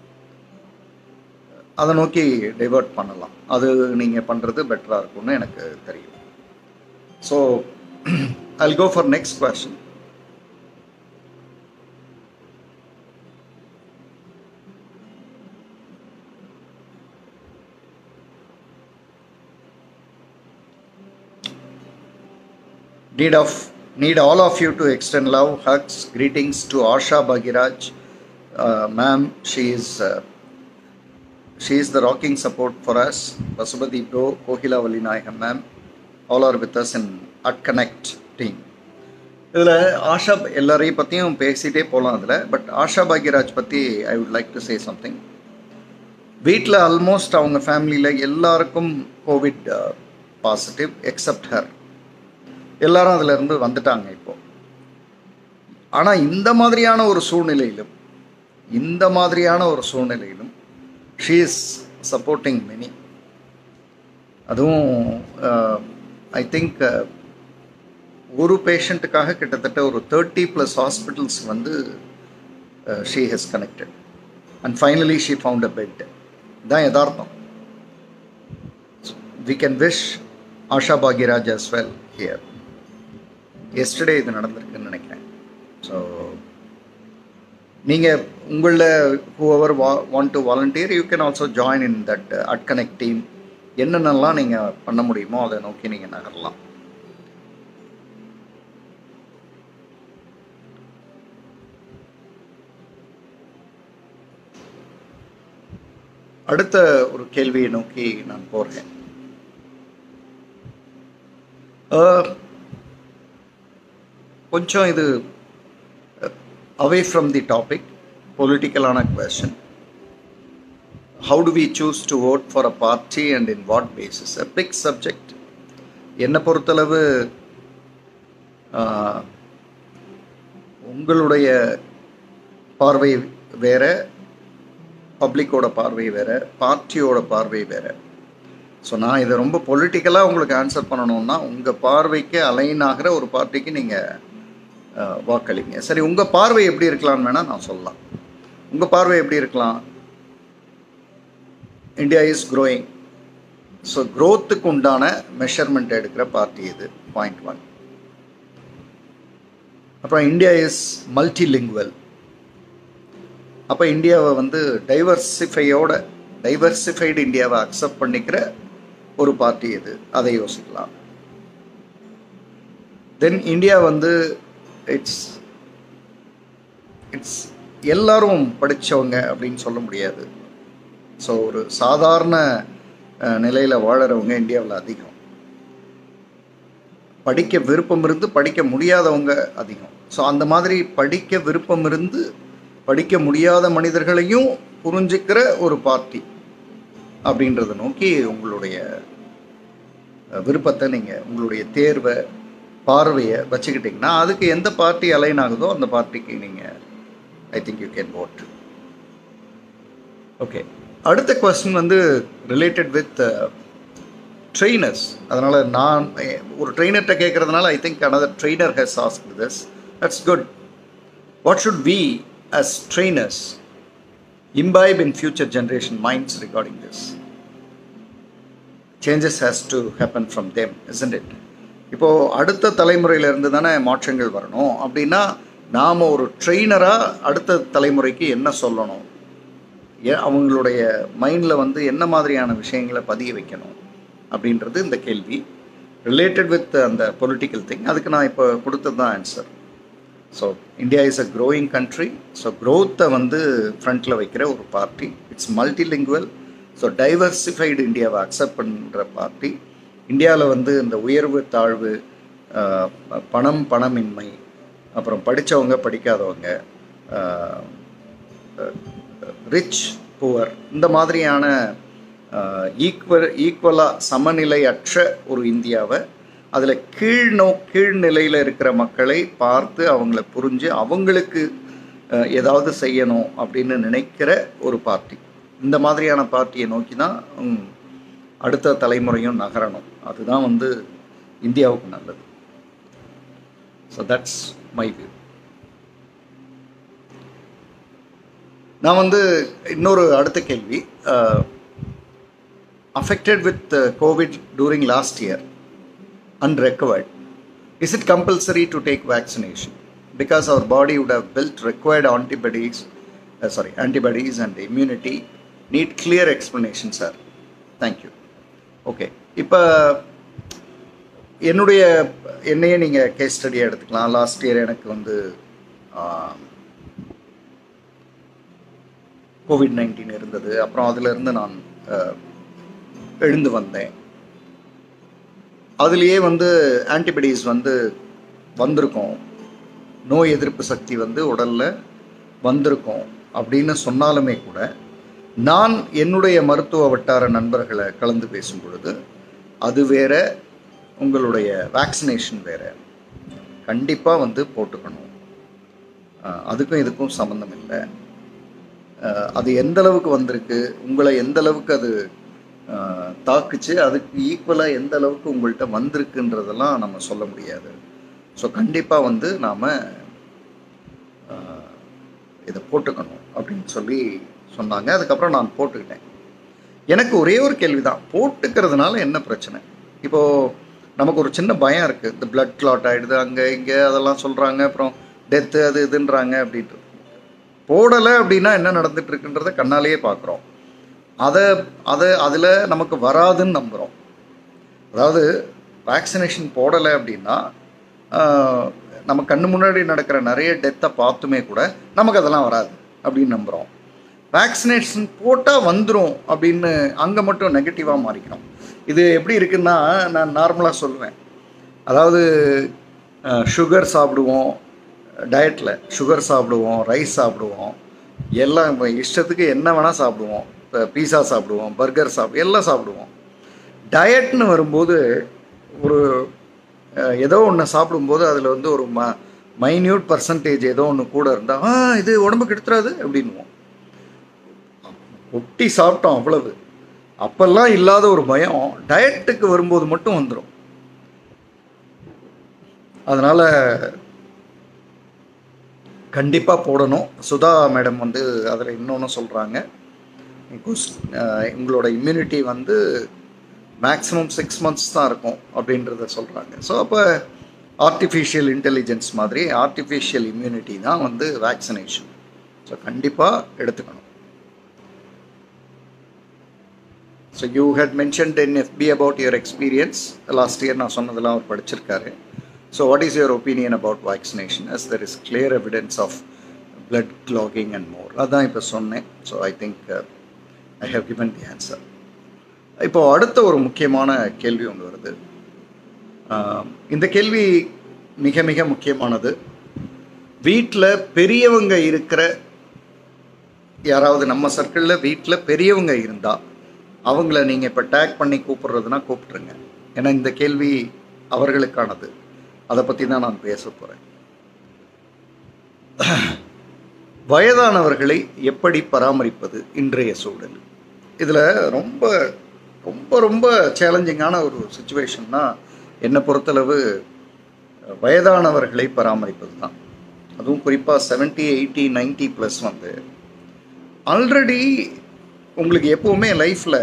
அதை நோக்கி டைவர்ட் பண்ணலாம். அது நீங்கள் பண்ணுறது பெட்டராக இருக்கும்னு எனக்கு தெரியும். So I'll go for next question. Need all of you to extend love, hugs, greetings to Asha Bhagiraj, ma'am. She is the rocking support for us. Vasubati bro, Kohila Valinayam ma'am, all are with us in AtConnect team. இதில் ஆஷா எல்லாரையும் பற்றியும் பேசிகிட்டே போகலாம் அதில். பட் ஆஷா பாக்யராஜ் பற்றி I would like to say something. வீட்டில் ஆல்மோஸ்ட் அவங்க ஃபேமிலியில் எல்லாருக்கும் கோவிட் பாசிட்டிவ் எக்ஸப்ட் ஹர். எல்லாரும் அதிலிருந்து வந்துட்டாங்க இப்போது. ஆனால் இந்த மாதிரியான ஒரு சூழ்நிலையிலும் ஷீ இஸ் சப்போர்ட்டிங் மெனி. அதுவும் ஐ திங்க் ஒரு பேஷண்ட்டுக்காக கிட்டத்தட்ட ஒரு 30+ ஹாஸ்பிட்டல்ஸ் வந்து she has connected and finally she found a bed. இதுதான் யதார்த்தம். We can wish Asha Bhagyaraj as well here. Yesterday இது நடந்திருக்குன்னு நினைக்கிறேன். ஸோ நீங்கள் உங்களில் whoever want to volunteer, you can also join in that AtConnect team. என்னென்னலாம் நீங்கள் பண்ண முடியுமோ அதை நோக்கி நீங்கள் நகரலாம். அடுத்த ஒரு கேள்வியை நோக்கி நான் போகிறேன். கொஞ்சம் இது away from the topic, பொலிட்டிக்கலான question. How do we choose to vote for a party and in what basis? A big subject. என்னை பொறுத்தளவு உங்களுடைய பார்வை வேற, பப்ளிக்கோட பார்வை வேறு, பார்ட்டியோட பார்வை வேறு. ஸோ நான் இதை ரொம்ப பொலிட்டிக்கலாக உங்களுக்கு ஆன்சர் பண்ணணுன்னா, உங்கள் பார்வைக்கு அலைன் ஆகிற ஒரு பார்ட்டிக்கு நீங்கள் வாக்களிங்க. சரி, உங்கள் பார்வை எப்படி இருக்கலாம்னு வேணால் நான் சொல்லலாம். உங்கள் பார்வை எப்படி இருக்கலாம்? India is growing. ஸோ க்ரோத்துக்கு உண்டான மெஷர்மெண்ட் எடுக்கிற பார்ட்டி இது, பாயிண்ட் 1. அப்புறம் இந்தியா இஸ் மல்டிலிங்குவல். அப்போ இந்தியாவை வந்து டைவர்சிஃபைடு இந்தியாவை அக்செப்ட் பண்ணிக்கிற ஒரு பார்ட்டி இது, அதை யோசிக்கலாம். தென் இந்தியா வந்து இட்ஸ் எல்லாரும் படித்தவங்க அப்படின்னு சொல்ல முடியாது. ஸோ ஒரு சாதாரண நிலையில் வாழறவங்க இந்தியாவில் அதிகம். படிக்க விருப்பம் இருந்து படிக்க முடியாதவங்க அதிகம். ஸோ அந்த மாதிரி படிக்க விருப்பம் இருந்து படிக்க முடியாத மனிதர்களையும் புரிஞ்சுக்கிற ஒரு பார்ட்டி அப்படின்றத நோக்கி உங்களுடைய விருப்பத்தை நீங்கள், உங்களுடைய தேர்வை பார்வையை வச்சுக்கிட்டிங்கன்னா அதுக்கு எந்த பார்ட்டி அலைன் ஆகுதோ அந்த பார்ட்டிக்கு நீங்கள் I think you can vote. Okay, அடுத்த கொஸ்டின் வந்து ரிலேட்டட் வித் ட்ரெயினர்ஸ். அதனால் நான் ஒரு ட்ரெயினர்கிட்ட கேட்குறதுனால I think another trainer has asked this. That's good. What should we as trainers imbibe in future generation minds regarding this? Changes has to happen from them, isn't it? இப்போது அடுத்த தலைமுறையிலேருந்து தானே மாற்றங்கள் வரணும். அப்படின்னா நாம் ஒரு ட்ரெயினராக அடுத்த தலைமுறைக்கு என்ன சொல்லணும், அவங்களுடைய மைண்டில் வந்து என்ன மாதிரியான விஷயங்களை பதிய வைக்கணும் அப்படின்றது இந்த கேள்வி ரிலேட்டட் வித் அந்த பொலிட்டிக்கல் திங். அதுக்கு நான் இப்போ கொடுத்தது தான் answer. So India is a growing country. So க்ரோத்தை வந்து ஃப்ரண்ட்டில் வைக்கிற ஒரு party. It's multilingual. So diversified இந்தியாவை அக்செப்ட் பண்ணுற பார்ட்டி. இந்தியாவில் வந்து இந்த உயர்வு தாழ்வு, பணமின்மை, அப்புறம் படித்தவங்க படிக்காதவங்க, ரிச் புவர், இந்த மாதிரியான ஈக்குவலாக சமநிலையற்ற ஒரு இந்தியாவை, அதில் கீழ்நிலையில் இருக்கிற மக்களை பார்த்து அவங்கள புரிஞ்சு அவங்களுக்கு ஏதாவது செய்யணும் அப்படின்னு நினைக்கிற ஒரு பார்ட்டி. இந்த மாதிரியான பார்ட்டியை நோக்கி தான் அடுத்த தலைமுறையும் நகரணும். அதுதான் வந்து இந்தியாவுக்கு நல்லது. So that's my view. நான் வந்து இன்னொரு அடுத்த கேள்வி, affected with COVID during last year and recovered, is it compulsory to take vaccination because our body would have built required antibodies and immunity? Need clear explanation, sir. Thank you. Okay, இப்போ என்னையே நீங்கள் கேஸ் ஸ்டடியாக எடுத்துக்கலாம். லாஸ்ட் இயர் எனக்கு வந்து COVID-19 இருந்தது. அப்புறம் அதிலிருந்து நான் எழுந்து வந்தேன். அதுலேயே வந்து ஆன்டிபாடிஸ் வந்து வந்திருக்கும், நோய் எதிர்ப்பு சக்தி வந்து உடலில் வந்திருக்கும் அப்படின்னு சொன்னாலுமே கூட நான் என்னுடைய மருத்துவ வட்டார நண்பர்களை கலந்து பேசும் பொழுது அது வேற, உங்களுடைய வேக்சினேஷன் வேற, கண்டிப்பாக வந்து போட்டுக்கணும், அதுக்கும் இதுக்கும் சம்மந்தம் இல்லை, அது எந்த அளவுக்கு வந்திருக்கு, உங்களை எந்த அளவுக்கு அது தாக்குச்சு, அதுக்கு ஈக்குவலாக எந்த அளவுக்கு உங்கள்கிட்ட வந்திருக்குன்றதெல்லாம் நம்ம சொல்ல முடியாது. ஸோ கண்டிப்பாக வந்து நாம் இதை போட்டுக்கணும் அப்படின்னு சொல்லி சொன்னாங்க. அதுக்கப்புறம் நான் போட்டுக்கிட்டேன். எனக்கு ஒரே ஒரு கேள்வி தான், போட்டுக்கிறதுனால என்ன பிரச்சனை? இப்போது நமக்கு ஒரு சின்ன பயம் இருக்குது, இந்த பிளட் கிளாட் ஆகிடுது அங்கே இங்கே அதெல்லாம் சொல்கிறாங்க, அப்புறம் டெத்து அது இதுன்றாங்க அப்படின்ட்டு. போடலை அப்படின்னா என்ன நடந்துகிட்ருக்குன்றதை கண்ணாலேயே பார்க்குறோம். அதில் நமக்கு வராதுன்னு நம்புகிறோம். அதாவது வேக்சினேஷன் போடலை அப்படின்னா நம்ம கண்ணு முன்னாடி நடக்கிற நிறைய டெத்தை பார்த்துமே கூட நமக்கு அதெல்லாம் வராது அப்படின்னு நம்புகிறோம். வேக்சினேஷன் போட்டால் வந்துடும் அப்படின்னு அங்கே மட்டும் நெகட்டிவாக மாறிக்கணும். இது எப்படி இருக்குன்னா, நான் நார்மலாக சொல்லுவேன், அதாவது சுகர் சாப்பிடுவோம், டயட்டில் சுகர் சாப்பிடுவோம், ரைஸ் சாப்பிடுவோம், எல்லாம் இஷ்டத்துக்கு என்ன வேணால் சாப்பிடுவோம், இப்போ பீஸா சாப்பிடுவோம், பர்கர் எல்லாம் சாப்பிடுவோம். டயட்னு வரும்போது ஒரு ஏதோ ஒன்று சாப்பிடும்போது அதில் வந்து ஒரு மைன்யூட் பர்சன்டேஜ் ஏதோ ஒன்று கூட இருந்தால் இது உடம்புக்கு எடுத்துறாது அப்படின்வோம். ஒட்டி சாப்பிட்டோம் அவ்வளவு. அப்பெல்லாம் இல்லாத ஒரு பயம் டயட்டுக்கு வரும்போது மட்டும் வந்துடும். அதனால் கண்டிப்பாக போடணும். சுதா மேடம் வந்து அதில் இன்னொன்று சொல்கிறாங்க, உங்களோட இம்யூனிட்டி வந்து மேக்ஸிமம் 6 months தான் இருக்கும் அப்படின்றத சொல்கிறாங்க. ஸோ அப்போ ஆர்டிஃபிஷியல் இன்டெலிஜென்ஸ் மாதிரி ஆர்டிஃபிஷியல் இம்யூனிட்டி தான் வந்து வேக்சினேஷன். ஸோ கண்டிப்பாக எடுத்துக்கணும். So you had mentioned in FB about your experience. Last year நான் சொன்னதெல்லாம் அவர் படிச்சிருக்காரு. So what is your opinion about vaccination as there is clear evidence of blood clogging and more? அதான் இப்போ சொன்னேன். So I think I have given the answer. இப்போது அடுத்த ஒரு முக்கியமான கேள்வி ஒன்று வருது. இந்த கேள்வி மிக மிக முக்கியமானது. வீட்டில் பெரியவங்க இருக்கிற யாராவது நம்ம சர்க்கிளில் வீட்டில் பெரியவங்க இருந்தால் அவங்கள நீங்கள் இப்போ டேக் பண்ணி கூப்பிட்றதுனா கூப்பிட்ருங்க. ஏன்னா இந்த கேள்வி அவர்களுக்கானது. அதை பற்றி தான் நான் பேச போகிறேன். வயதானவர்களை எப்படி பராமரிப்பது இன்றைய சூழல். இதில் ரொம்ப ரொம்ப ரொம்ப சேலஞ்சிங்கான ஒரு சுச்சுவேஷன்னா என்னை பொறுத்தளவு வயதானவர்களை பராமரிப்பது தான். அதுவும் குறிப்பாக 70, 80, 90+ வந்து ஆல்ரெடி உங்களுக்கு எப்போவுமே லைஃப்பில்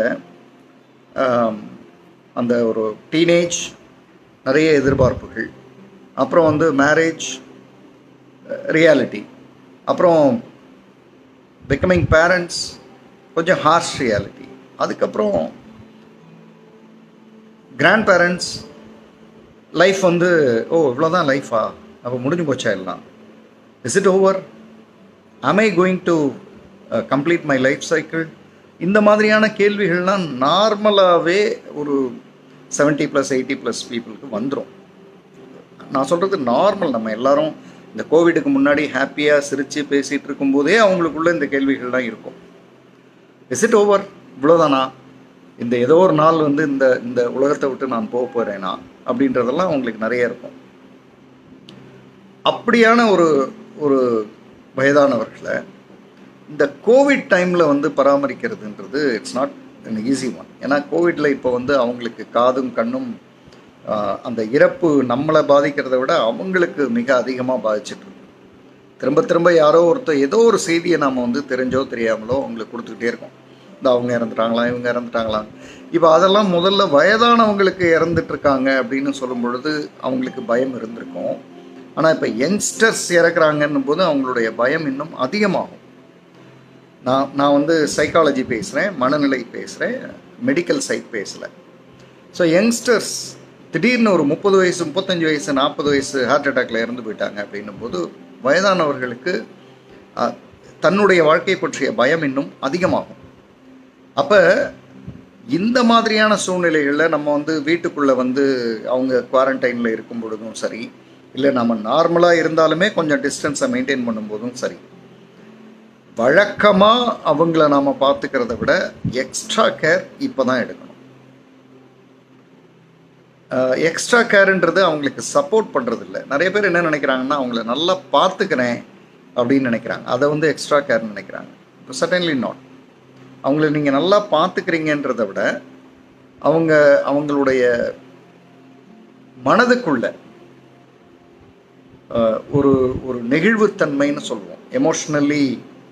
அந்த ஒரு டீனேஜ், நிறைய எதிர்பார்ப்புகள், அப்புறம் வந்து மேரேஜ் ரியாலிட்டி, அப்புறம் பிகமிங் பேரண்ட்ஸ் கொஞ்சம் ஹார்ஷ் ரியாலிட்டி, அதுக்கப்புறம் கிராண்ட் பேரண்ட்ஸ் லைஃப் வந்து இவ்வளோதான் லைஃபா, அப்போ முடிஞ்சு போச்சா எல்லாம், is it over, am I going to complete my life cycle? இந்த மாதிரியான கேள்விகள்லாம் நார்மலாகவே ஒரு 70+, 80+ பீப்புளுக்கு வந்துடும். நான் சொல்கிறது நார்மல். நம்ம எல்லாரும் இந்த கோவிடுக்கு முன்னாடி ஹாப்பியாக சிரித்து பேசிகிட்டு இருக்கும்போதே அவங்களுக்குள்ள இந்த கேள்விகள்லாம் இருக்கும். இஸ் இட் ஓவர், இவ்வளோதானா, இந்த ஏதோ ஒரு நாள் வந்து இந்த இந்த உலகத்தை விட்டு நான் போக போகிறேனா அப்படின்றதெல்லாம் அவங்களுக்கு நிறைய இருக்கும். அப்படியான ஒரு ஒரு வயதானவர்களை இந்த கோவிட் டைமில் வந்து பராமரிக்கிறதுன்றது it's not an easy one. ஏன்னா கோவிடில் இப்போ வந்து அவங்களுக்கு காதும் கண்ணும் அந்த இறப்பு நம்மளை பாதிக்கிறத விட அவங்களுக்கு மிக அதிகமாக பாதிச்சிட்ருக்கு. திரும்ப திரும்ப யாரோ ஒருத்தர் ஏதோ ஒரு செய்தியை நாம் வந்து தெரிஞ்சோ தெரியாமலோ அவங்களுக்கு கொடுத்துக்கிட்டே இருக்கோம். இந்த அவங்க இறந்துட்டாங்களா, இவங்க இறந்துட்டாங்களா. இப்போ அதெல்லாம் முதல்ல வயதானவங்களுக்கு இறந்துட்டுருக்காங்க அப்படின்னு சொல்லும் பொழுது அவங்களுக்கு பயம் இருந்திருக்கும். ஆனால் இப்போ யங்ஸ்டர்ஸ் இறக்குறாங்கன்னும் போது அவங்களுடைய பயம் இன்னும் அதிகமாகும். நான் வந்து சைக்காலஜி பேசுகிறேன், மனநிலை பேசுகிறேன், மெடிக்கல் சைட் பேசலை. ஸோ யங்ஸ்டர்ஸ் திடீர்னு ஒரு 30 வயசு, 35 வயசு, 40 வயசு ஹார்ட் அட்டாக்ல இறந்து போயிட்டாங்க அப்படின்னும் போது வயதானவர்களுக்கு தன்னுடைய வாழ்க்கை பற்றிய பயம் இன்னும் அதிகமாகும். அப்போ இந்த மாதிரியான சூழ்நிலைகளில் நம்ம வந்து வீட்டுக்குள்ளே வந்து அவங்க குவாரண்டைனில் இருக்கும் பொழுதும் சரி, இல்லை நம்ம நார்மலாக இருந்தாலுமே கொஞ்சம் டிஸ்டன்ஸை மெயின்டைன் பண்ணும்போதும் சரி, வழக்கமாக அவங்கள நாம் பார்த்துக்கிறத விட எக்ஸ்ட்ரா கேர் இப்போ தான் எடுக்கணும். எக்ஸ்ட்ரா கேருன்றது அவங்களுக்கு சப்போர்ட் பண்ணுறதில்ல. நிறைய பேர் என்ன நினைக்கிறாங்கன்னா அவங்கள நல்லா பார்த்துக்கிறேன் அப்படின்னு நினைக்கிறாங்க. அதை வந்து எக்ஸ்ட்ரா கேர்னு நினைக்கிறாங்க. இப்போ சர்டன்லி நாட். அவங்கள நீங்கள் நல்லா பார்த்துக்கிறீங்கன்றதை விட அவங்களுடைய மனதுக்குள்ள ஒரு ஒரு நெகிழ்வுத்தன்மைன்னு சொல்லுவோம், எமோஷ்னலி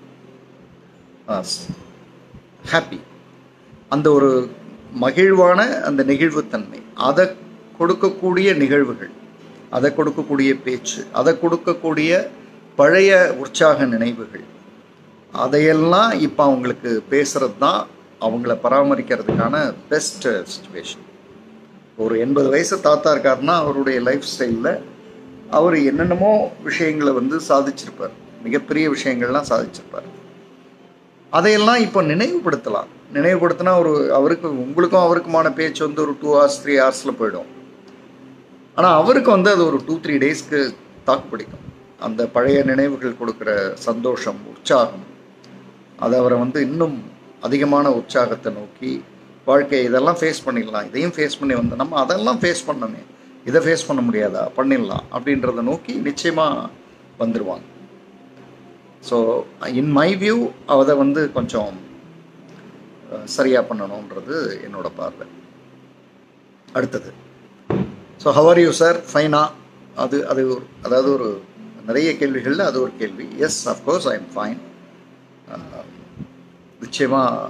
ஹாப்பி, அந்த ஒரு மகிழ்வான அந்த நெகிழ்வுத்தன்மை, அதை கொடுக்கக்கூடிய நிகழ்வுகள், அதை கொடுக்கக்கூடிய பேச்சு, அதை கொடுக்கக்கூடிய பழைய உற்சாக நினைவுகள், அதையெல்லாம் இப்போ அவங்களுக்கு பேசுகிறது தான் அவங்கள பராமரிக்கிறதுக்கான பெஸ்ட் சுச்சுவேஷன். ஒரு 80 வயசு தாத்தா இருக்காருன்னா அவருடைய லைஃப் ஸ்டைலில் அவர் என்னென்னமோ விஷயங்களை வந்து சாதிச்சிருப்பார், மிகப்பெரிய விஷயங்கள்லாம் சாதிச்சிருப்பார். அதையெல்லாம் இப்போ நினைவுபடுத்தலாம். நினைவுபடுத்தினா உங்களுக்கும் அவருக்குமான பேச்சு வந்து ஒரு 2 hours 3 hours போயிடும். ஆனால் அவருக்கு வந்து அது ஒரு 2-3 டேஸ்க்கு தாக்கு பிடிக்கும். அந்த பழைய நினைவுகள் கொடுக்குற சந்தோஷம், உற்சாகம், அது அவரை வந்து இன்னும் அதிகமான உற்சாகத்தை நோக்கி வாழ்க்கையை இதெல்லாம் ஃபேஸ் பண்ணிடலாம், இதையும் ஃபேஸ் பண்ணி வந்து நம்ம அதெல்லாம் ஃபேஸ் பண்ணணுமே, இதை ஃபேஸ் பண்ண முடியாதா, பண்ணிடலாம் அப்படின்றத நோக்கி நிச்சயமாக வந்துடுவாங்க. ஸோ இன் மை வியூ அதை வந்து கொஞ்சம் சரியாக பண்ணணுன்றது என்னோட பார்வை. அடுத்தது, so how are you sir, ஃபைனா, அதாவது ஒரு நிறைய கேள்விகளில் அது ஒரு கேள்வி. Yes, of course I am fine. நிச்சயமாக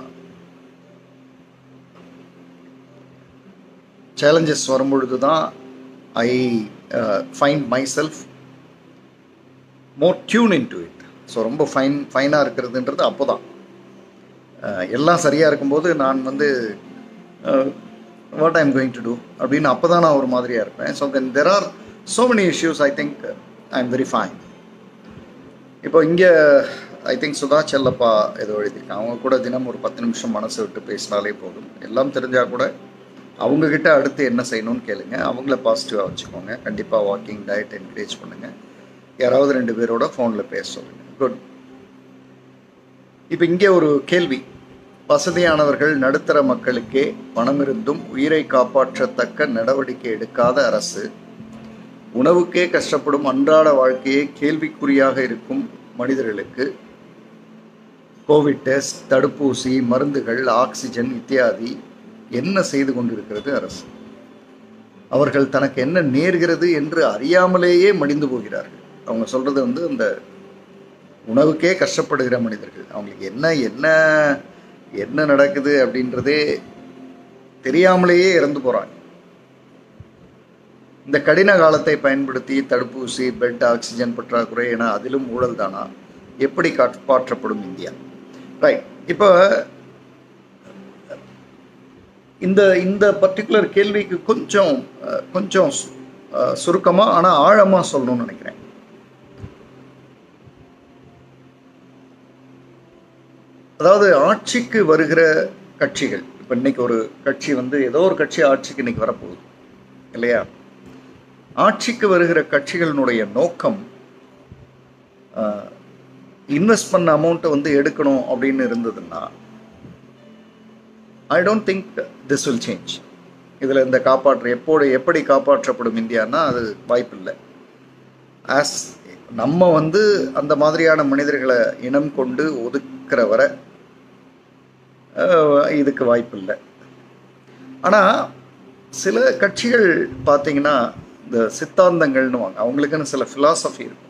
சேலஞ்சஸ் வரும்பொழுது தான் I find myself more tune in to it. So ரொம்ப ஃபைனாக இருக்கிறதுன்றது அப்போ தான். எல்லாம் சரியாக இருக்கும்போது நான் வந்து what I am going to do அப்படின்னு அப்போ தான் நான் ஒரு மாதிரியாக இருப்பேன். So then there are so many issues. I think I am very fine. இப்போ இங்கே ஐ திங்க் சுதா செல்லப்பா ஏதோ எழுதியிருக்காங்க. அவங்க கூட தினம் ஒரு 10 நிமிஷம் மனசை விட்டு பேசினாலே போதும். எல்லாம் தெரிஞ்சால் கூட அவங்கக்கிட்ட அடுத்து என்ன செய்யணும்னு கேளுங்க. அவங்கள பாசிட்டிவாக வச்சுக்கோங்க. கண்டிப்பாக வாக்கிங், டயட் என்கரேஜ் பண்ணுங்கள். யாராவது 2 பேரோட ஃபோனில் பேச சொல்லுங்கள். குட். இப்போ இங்கே ஒரு கேள்வி. வசதியானவர்கள், நடுத்தர மக்களுக்கே பணம் இருந்தும் உயிரை காப்பாற்றத்தக்க நடவடிக்கை எடுக்காத அரசு உணவுக்கே கஷ்டப்படும் அன்றாட வாழ்க்கையே கேள்விக்குறியாக இருக்கும் மனிதர்களுக்கு கோவிட் டெஸ்ட், தடுப்பூசி, மருந்துகள், ஆக்சிஜன் இத்தியாதி என்ன செய்து கொண்டிருக்கிறது அரசு? அவர்கள் தனக்கு என்ன நேர்கிறது என்று அறியாமலேயே மடிந்து போகிறார்கள். அவங்க சொல்றது அந்த உணவுக்கே கஷ்டப்படுகிற மனிதர்கள், அவங்களுக்கு என்ன என்ன என்ன நடக்குது அப்படின்றதே தெரியாமலேயே இறந்து போறாங்க. இந்த கடின காலத்தை பயன்படுத்தி தடுப்பூசி, பெட், ஆக்சிஜன் பற்றாக்குறை என அதிலும் ஊழல் தானா? எப்படி காப்பாற்றப்படும் இந்தியா? ரைட். இப்போ இந்த பர்டிகுலர் கேள்விக்கு கொஞ்சம் சுருக்கமாக ஆனால் ஆழமாக சொல்லணும்னு நினைக்கிறேன். அதாவது ஆட்சிக்கு வருகிற கட்சிகள், இப்போ இன்னைக்கு ஒரு கட்சி ஏதோ ஒரு கட்சி ஆட்சிக்கு இன்னைக்கு வரப்போகுது இல்லையா? ஆட்சிக்கு வருகிற கட்சிகளினுடைய நோக்கம் இன்வெஸ்ட் பண்ண அமௌண்ட்டை எடுக்கணும் அப்படின்னு இருந்ததுன்னா I don't think this will change. இதில் இந்த எப்படி காப்பாற்றப்படும் இந்தியான்னா அது வாய்ப்பு இல்லை. ஆஸ் நம்ம அந்த மாதிரியான மனிதர்களை இனம் கொண்டு ஒதுக்குற வரை இதுக்கு வாய்ப்பு இல்லை. ஆனால் சில கட்சிகள் பார்த்தீங்கன்னா இந்த சித்தாந்தங்கள்னு வாங்க, அவங்களுக்குன்னு சில ஃபிலாசபி இருக்கும்.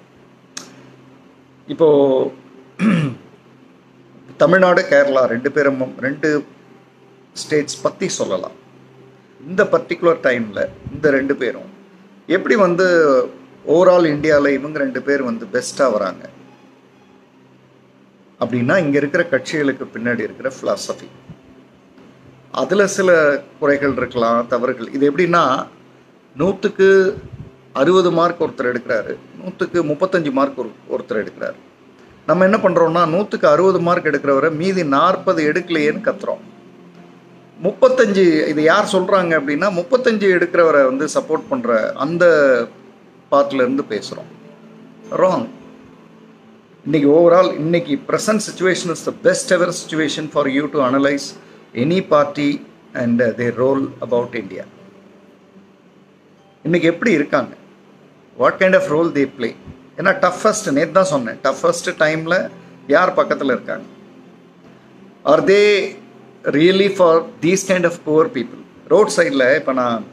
இப்போது தமிழ்நாடு, கேரளா ரெண்டு ஸ்டேட்ஸ் பற்றி சொல்லலாம். இந்த பர்டிகுலர் டைமில் இந்த ரெண்டு பேரும் எப்படி ஓவரால் இந்தியாவில் இவங்க ரெண்டு பேர் பெஸ்ட்டாக வராங்க அப்படின்னா இங்கே இருக்கிற கட்சிகளுக்கு பின்னாடி இருக்கிற ஃபிலாசபி. அதில் சில குறைகள் இருக்கலாம், தவறுகள். இது எப்படின்னா 100க்கு 60 மார்க் ஒருத்தர் எடுக்கிறாரு, 100க்கு 35 மார்க் ஒருத்தர் எடுக்கிறாரு. நம்ம என்ன பண்ணுறோம்னா 100க்கு 60 மார்க் எடுக்கிறவரை மீதி 40 எடுக்கலையேன்னு கத்துறோம். 35 இது யார் சொல்கிறாங்க அப்படின்னா 35 எடுக்கிறவரை சப்போர்ட் பண்ணுற அந்த பார்ட்லேருந்து பேசுகிறோம். ராங். இன்னைக்கு ஓவரால் இன்னைக்கு present situation is the best ever situation for you to analyse any party and their role about India. இன்னைக்கு எப்படி இருக்காங்க, what kind of role they play. ஏன்னா டஃபஸ்ட், நேற்று தான் சொன்னேன், டஃபஸ்ட் டைமில் யார் பக்கத்தில் இருக்காங்க? Are they really for these kind of poor people? Road சைடில் இப்போ நான்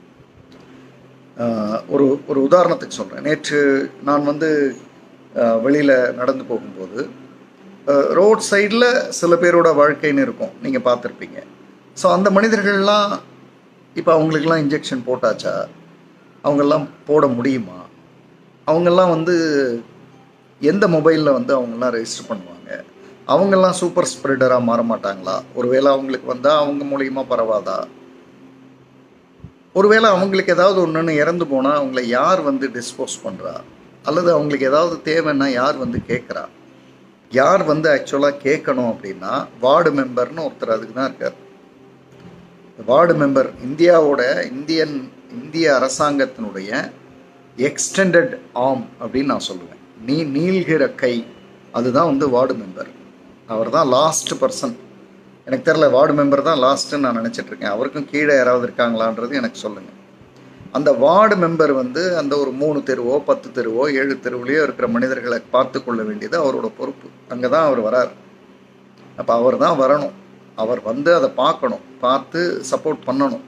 ஒரு உதாரணத்துக்கு சொல்கிறேன். நேற்று நான் வெளியில் நடந்து போகும்போது ரோட் சைடில் சில பேரோட வாழ்க்கைன்னு இருக்கும், நீங்கள் பார்த்துருப்பீங்க. ஸோ அந்த மனிதர்கள்லாம் இப்போ அவங்களுக்கெல்லாம் இன்ஜெக்ஷன் போட்டாச்சா? அவங்கெல்லாம் போட முடியுமா? அவங்கெல்லாம் எந்த மொபைலில் அவங்கெல்லாம் ரெஜிஸ்டர் பண்ணுவாங்க? அவங்கெல்லாம் சூப்பர் ஸ்ப்ரெடராக மாற மாட்டாங்களா? ஒருவேளை அவங்களுக்கு வந்தால் அவங்க மூலியமா பரவாதா? ஒருவேளை அவங்களுக்கு ஏதாவது ஒன்றுன்னு இறந்து போனால் அவங்கள யார் டிஸ்போஸ் பண்ணுறா? அல்லது அவங்களுக்கு ஏதாவது தேவைன்னா யார் கேட்குறா? யார் ஆக்சுவலாக கேட்கணும் அப்படின்னா வார்டு மெம்பர்னு ஒருத்தர் அதுக்கு தான் இருக்கார். வார்டு மெம்பர் இந்திய அரசாங்கத்தினுடைய எக்ஸ்டெண்டட் ஆர்ம் அப்படின்னு நான் சொல்லுவேன். நீள்கிற கை, அதுதான் வார்டு மெம்பர். அவர் தான் லாஸ்ட் பர்சன். எனக்கு தெரியல, வார்டு மெம்பர் தான் லாஸ்ட்டுன்னு நான் நினச்சிட்ருக்கேன். அவருக்கும் கீழே யாராவது இருக்காங்களான்றது எனக்கு சொல்லுங்கள். அந்த வார்டு மெம்பர் அந்த ஒரு 3 தெருவோ 10 தெருவோ 7 தெருவுலையோ இருக்கிற மனிதர்களை பார்த்து கொள்ள வேண்டியது அவரோட பொறுப்பு. அங்கே தான் அவர் வரார். அப்போ அவர் தான் வரணும். அவர் அதை பார்க்கணும், பார்த்து சப்போர்ட் பண்ணணும்.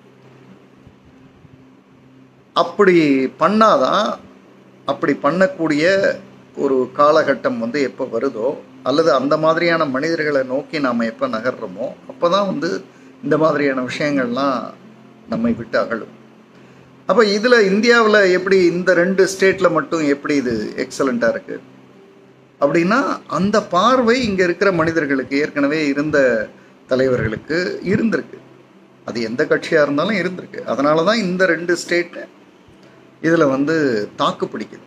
அப்படி பண்ணாதான், அப்படி பண்ணக்கூடிய ஒரு காலகட்டம் எப்போ வருதோ, அல்லது அந்த மாதிரியான மனிதர்களை நோக்கி நாம் எப்போ நகர்றோமோ அப்போ தான் இந்த மாதிரியான விஷயங்கள்லாம் நம்மை விட்டு அகலும். அப்போ இதில் இந்தியாவில் எப்படி இந்த 2 ஸ்டேட்டில் மட்டும் எப்படி இது எக்ஸலண்ட்டாக இருக்குது அப்படின்னா, அந்த பார்வை இங்கே இருக்கிற மனிதர்களுக்கு, ஏற்கனவே இருந்த தலைவர்களுக்கு இருந்திருக்கு. அது எந்த கட்சியாக இருந்தாலும் இருந்திருக்கு. அதனால தான் இந்த 2 ஸ்டேட்டு இதில் தாக்கு பிடிக்குது.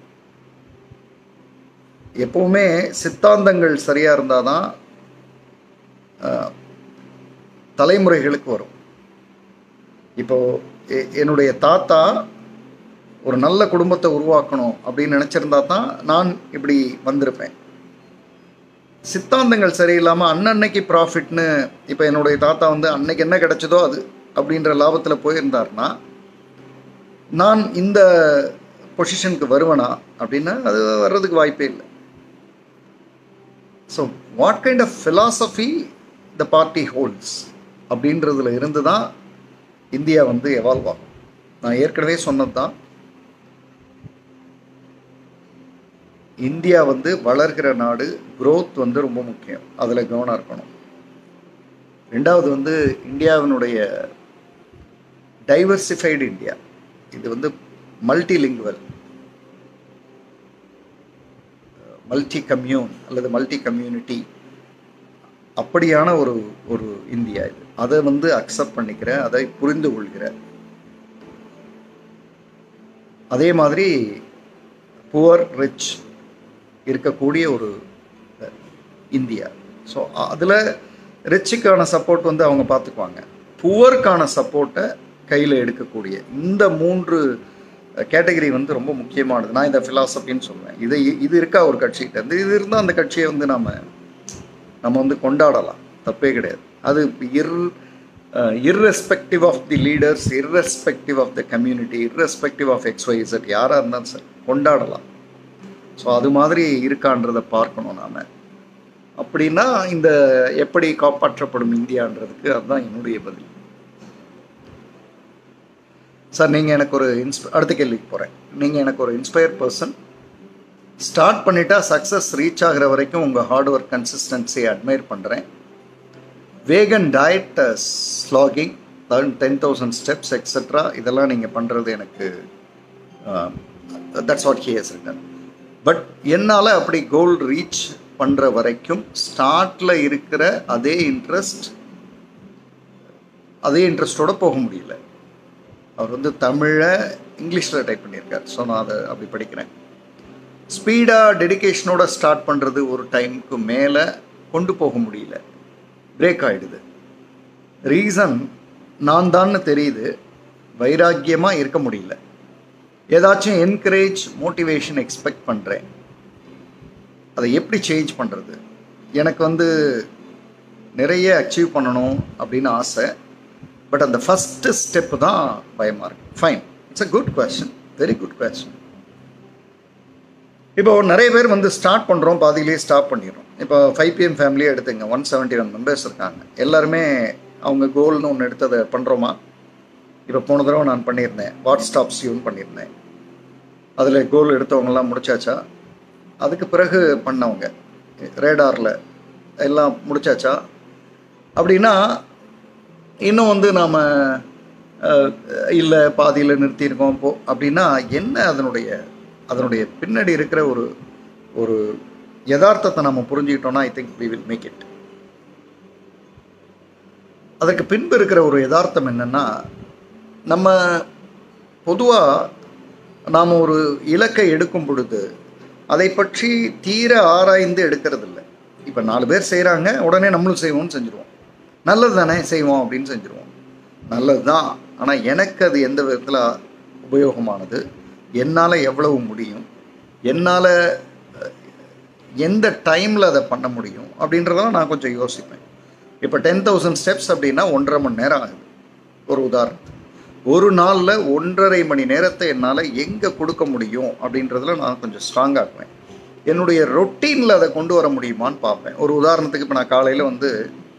எப்போவுமே சித்தாந்தங்கள் சரியாக இருந்தால் தான் தலைமுறைகளுக்கு வரும். இப்போது என்னுடைய தாத்தா ஒரு நல்ல குடும்பத்தை உருவாக்கணும் அப்படின்னு நினச்சிருந்தா தான் நான் இப்படி வந்திருப்பேன். சித்தாந்தங்கள் சரியில்லாமல் அன்னன்னைக்கு ப்ராஃபிட்னு, இப்போ என்னுடைய தாத்தா அன்னைக்கு என்ன கிடைச்சதோ அது அப்படின்ற லாபத்தில் போயிருந்தாருன்னா நான் இந்த பொசிஷனுக்கு வருவேனா அப்படின்னா அது வர்றதுக்கு வாய்ப்பே இல்லை. So what kind of philosophy the party holds அப்படின்றதுல இருந்து தான் இந்தியா வந்து எவால்வ் ஆகும். நான் ஏற்கனவே சொன்னது தான், இந்தியா வந்து வளர்கிற நாடு, growth வந்து ரொம்ப முக்கியம், அதில் கவனம் இருக்கணும். ரெண்டாவது வந்து இந்தியாவினுடைய டைவர்சிஃபைடு இந்தியா, இது வந்து மல்டிலிங்குவல், மல்டி கம்யூன் அல்லது மல்டி கம்யூனிட்டி அப்படியான ஒரு ஒரு இந்தியா இது. அதை வந்து அக்செப்ட் பண்ணிக்கிற, அதை புரிந்து கொள்கிற, அதே மாதிரி புவர் ரிச் இருக்கக்கூடிய ஒரு இந்தியா. ஸோ அதில் ரிச்சுக்கான சப்போர்ட் வந்து அவங்க பார்த்துக்குவாங்க, புவருக்கான சப்போர்ட்டை கையில் எடுக்கக்கூடிய இந்த 3 கேட்டகரி வந்து ரொம்ப முக்கியமானது. நான் இந்த ஃபிலாசபின்னு சொல்லுவேன். இது இருக்கா ஒரு கட்சிகிட்ட இருந்து, இது இருந்தால் அந்த கட்சியை வந்து நம்ம வந்து கொண்டாடலாம், தப்பே கிடையாது. அது irrespective of the leaders, irrespective of the community, irrespective of XYZ யாராக இருந்தாலும் சரி கொண்டாடலாம். ஸோ அது மாதிரி இருக்கான்றதை பார்க்கணும் நாம். அப்படின்னா இந்த எப்படி காப்பாற்றப்படும் இந்தியான்றதுக்கு அதுதான் என்னுடைய பதில். சார் நீங்கள் எனக்கு ஒரு அடுத்த கேள்விக்கு போகிறேன். நீங்கள் எனக்கு ஒரு இன்ஸ்பயர் பர்சன், ஸ்டார்ட் பண்ணிட்டா சக்ஸஸ் ரீச் ஆகிற வரைக்கும் உங்கள் ஹார்ட் ஒர்க் கன்சிஸ்டன்சியை அட்மையர் பண்ணுறேன். Vegan diet, slogging, 10,000 steps etcetera, இதெல்லாம் நீங்கள் பண்ணுறது எனக்கு that's what he has written. But என்னால் அப்படி கோல் ரீச் பண்ணுற வரைக்கும் ஸ்டார்ட்டில் இருக்கிற அதே இன்ட்ரெஸ்டோடு போக முடியல. அவர் வந்து தமிழை இங்கிலீஷில் டைப் பண்ணியிருக்கார். ஸோ நான் அதை அப்படி படிக்கிறேன். ஸ்பீடாக டெடிக்கேஷனோட ஸ்டார்ட் பண்ணுறது ஒரு டைமுக்கு மேலே கொண்டு போக முடியல, பிரேக் ஆகிடுது. ரீசன் நான் தான்னு தெரியுது, வைராக்கியமாக இருக்க முடியல. ஏதாச்சும் என்கரேஜ், மோட்டிவேஷன் எக்ஸ்பெக்ட் பண்ணுறேன். அதை எப்படி சேஞ்ச் பண்ணுறது? எனக்கு வந்து நிறைய அச்சீவ் பண்ணணும் அப்படின்னு ஆசை, பட் அந்த ஃபஸ்ட்டு ஸ்டெப்பு தான் பயமாக இருக்குது. Fine, it's a good question, very good question. இப்போ நிறைய பேர் வந்து ஸ்டார்ட் பண்ணுறோம், பாதியிலேயே ஸ்டாப் பண்ணிடுறோம். இப்போ 5 PM ஃபேமிலியே எடுத்துங்க, 171 மெம்பர்ஸ் இருக்காங்க. எல்லாருமே அவங்க கோல்னு ஒன்று எடுத்ததை பண்ணுறோமா? இப்போ போன தடவை நான் பண்ணியிருந்தேன், வாட் ஸ்டாப்ஸ் யூன்னு பண்ணியிருந்தேன். அதில் கோல் எடுத்தவங்கலாம் முடிச்சாச்சா? அதுக்கு பிறகு பண்ணவங்க ரேடாரில் எல்லாம் முடிச்சாச்சா? அப்படின்னா இன்னும் வந்து நாம் இல்லை பாதியில் நிறுத்தியிருக்கோம் அப்படின்னா என்ன அதனுடைய பின்னாடி இருக்கிற ஒரு யதார்த்தத்தை நம்ம புரிஞ்சுக்கிட்டோம்னா I think we will make it. அதற்கு பின்பு இருக்கிற ஒரு யதார்த்தம் என்னென்னா, நம்ம பொதுவாக நாம் ஒரு இலக்கை எடுக்கும் பொழுது அதை பற்றி தீர ஆராய்ந்து எடுக்கிறது இல்லை. இப்போ 4 பேர் செய்கிறாங்க, உடனே நம்மளும் செய்வோம்னு செஞ்சுருவோம். நல்லது தானே, செய்வோம் அப்படின்னு செஞ்சுருவோம். நல்லது தான், ஆனால் எனக்கு அது எந்த விதத்தில் உபயோகமானது, என்னால் எவ்வளவு முடியும், என்னால் எந்த டைமில் அதை பண்ண முடியும் அப்படின்றதெல்லாம் நான் கொஞ்சம் யோசிப்பேன். இப்போ 10,000 ஸ்டெப்ஸ் அப்படின்னா 1.5 மணி நேரம் ஆகுது. ஒரு உதாரணத்துக்கு ஒரு நாளில் 1.5 மணி நேரத்தை என்னால் எங்கே கொடுக்க முடியும் அப்படின்றதுல நான் கொஞ்சம் ஸ்ட்ராங்காகுவேன். என்னுடைய ரொட்டீனில் அதை கொண்டு வர முடியுமான்னு பார்ப்பேன். ஒரு உதாரணத்துக்கு இப்போ நான் காலையில் வந்து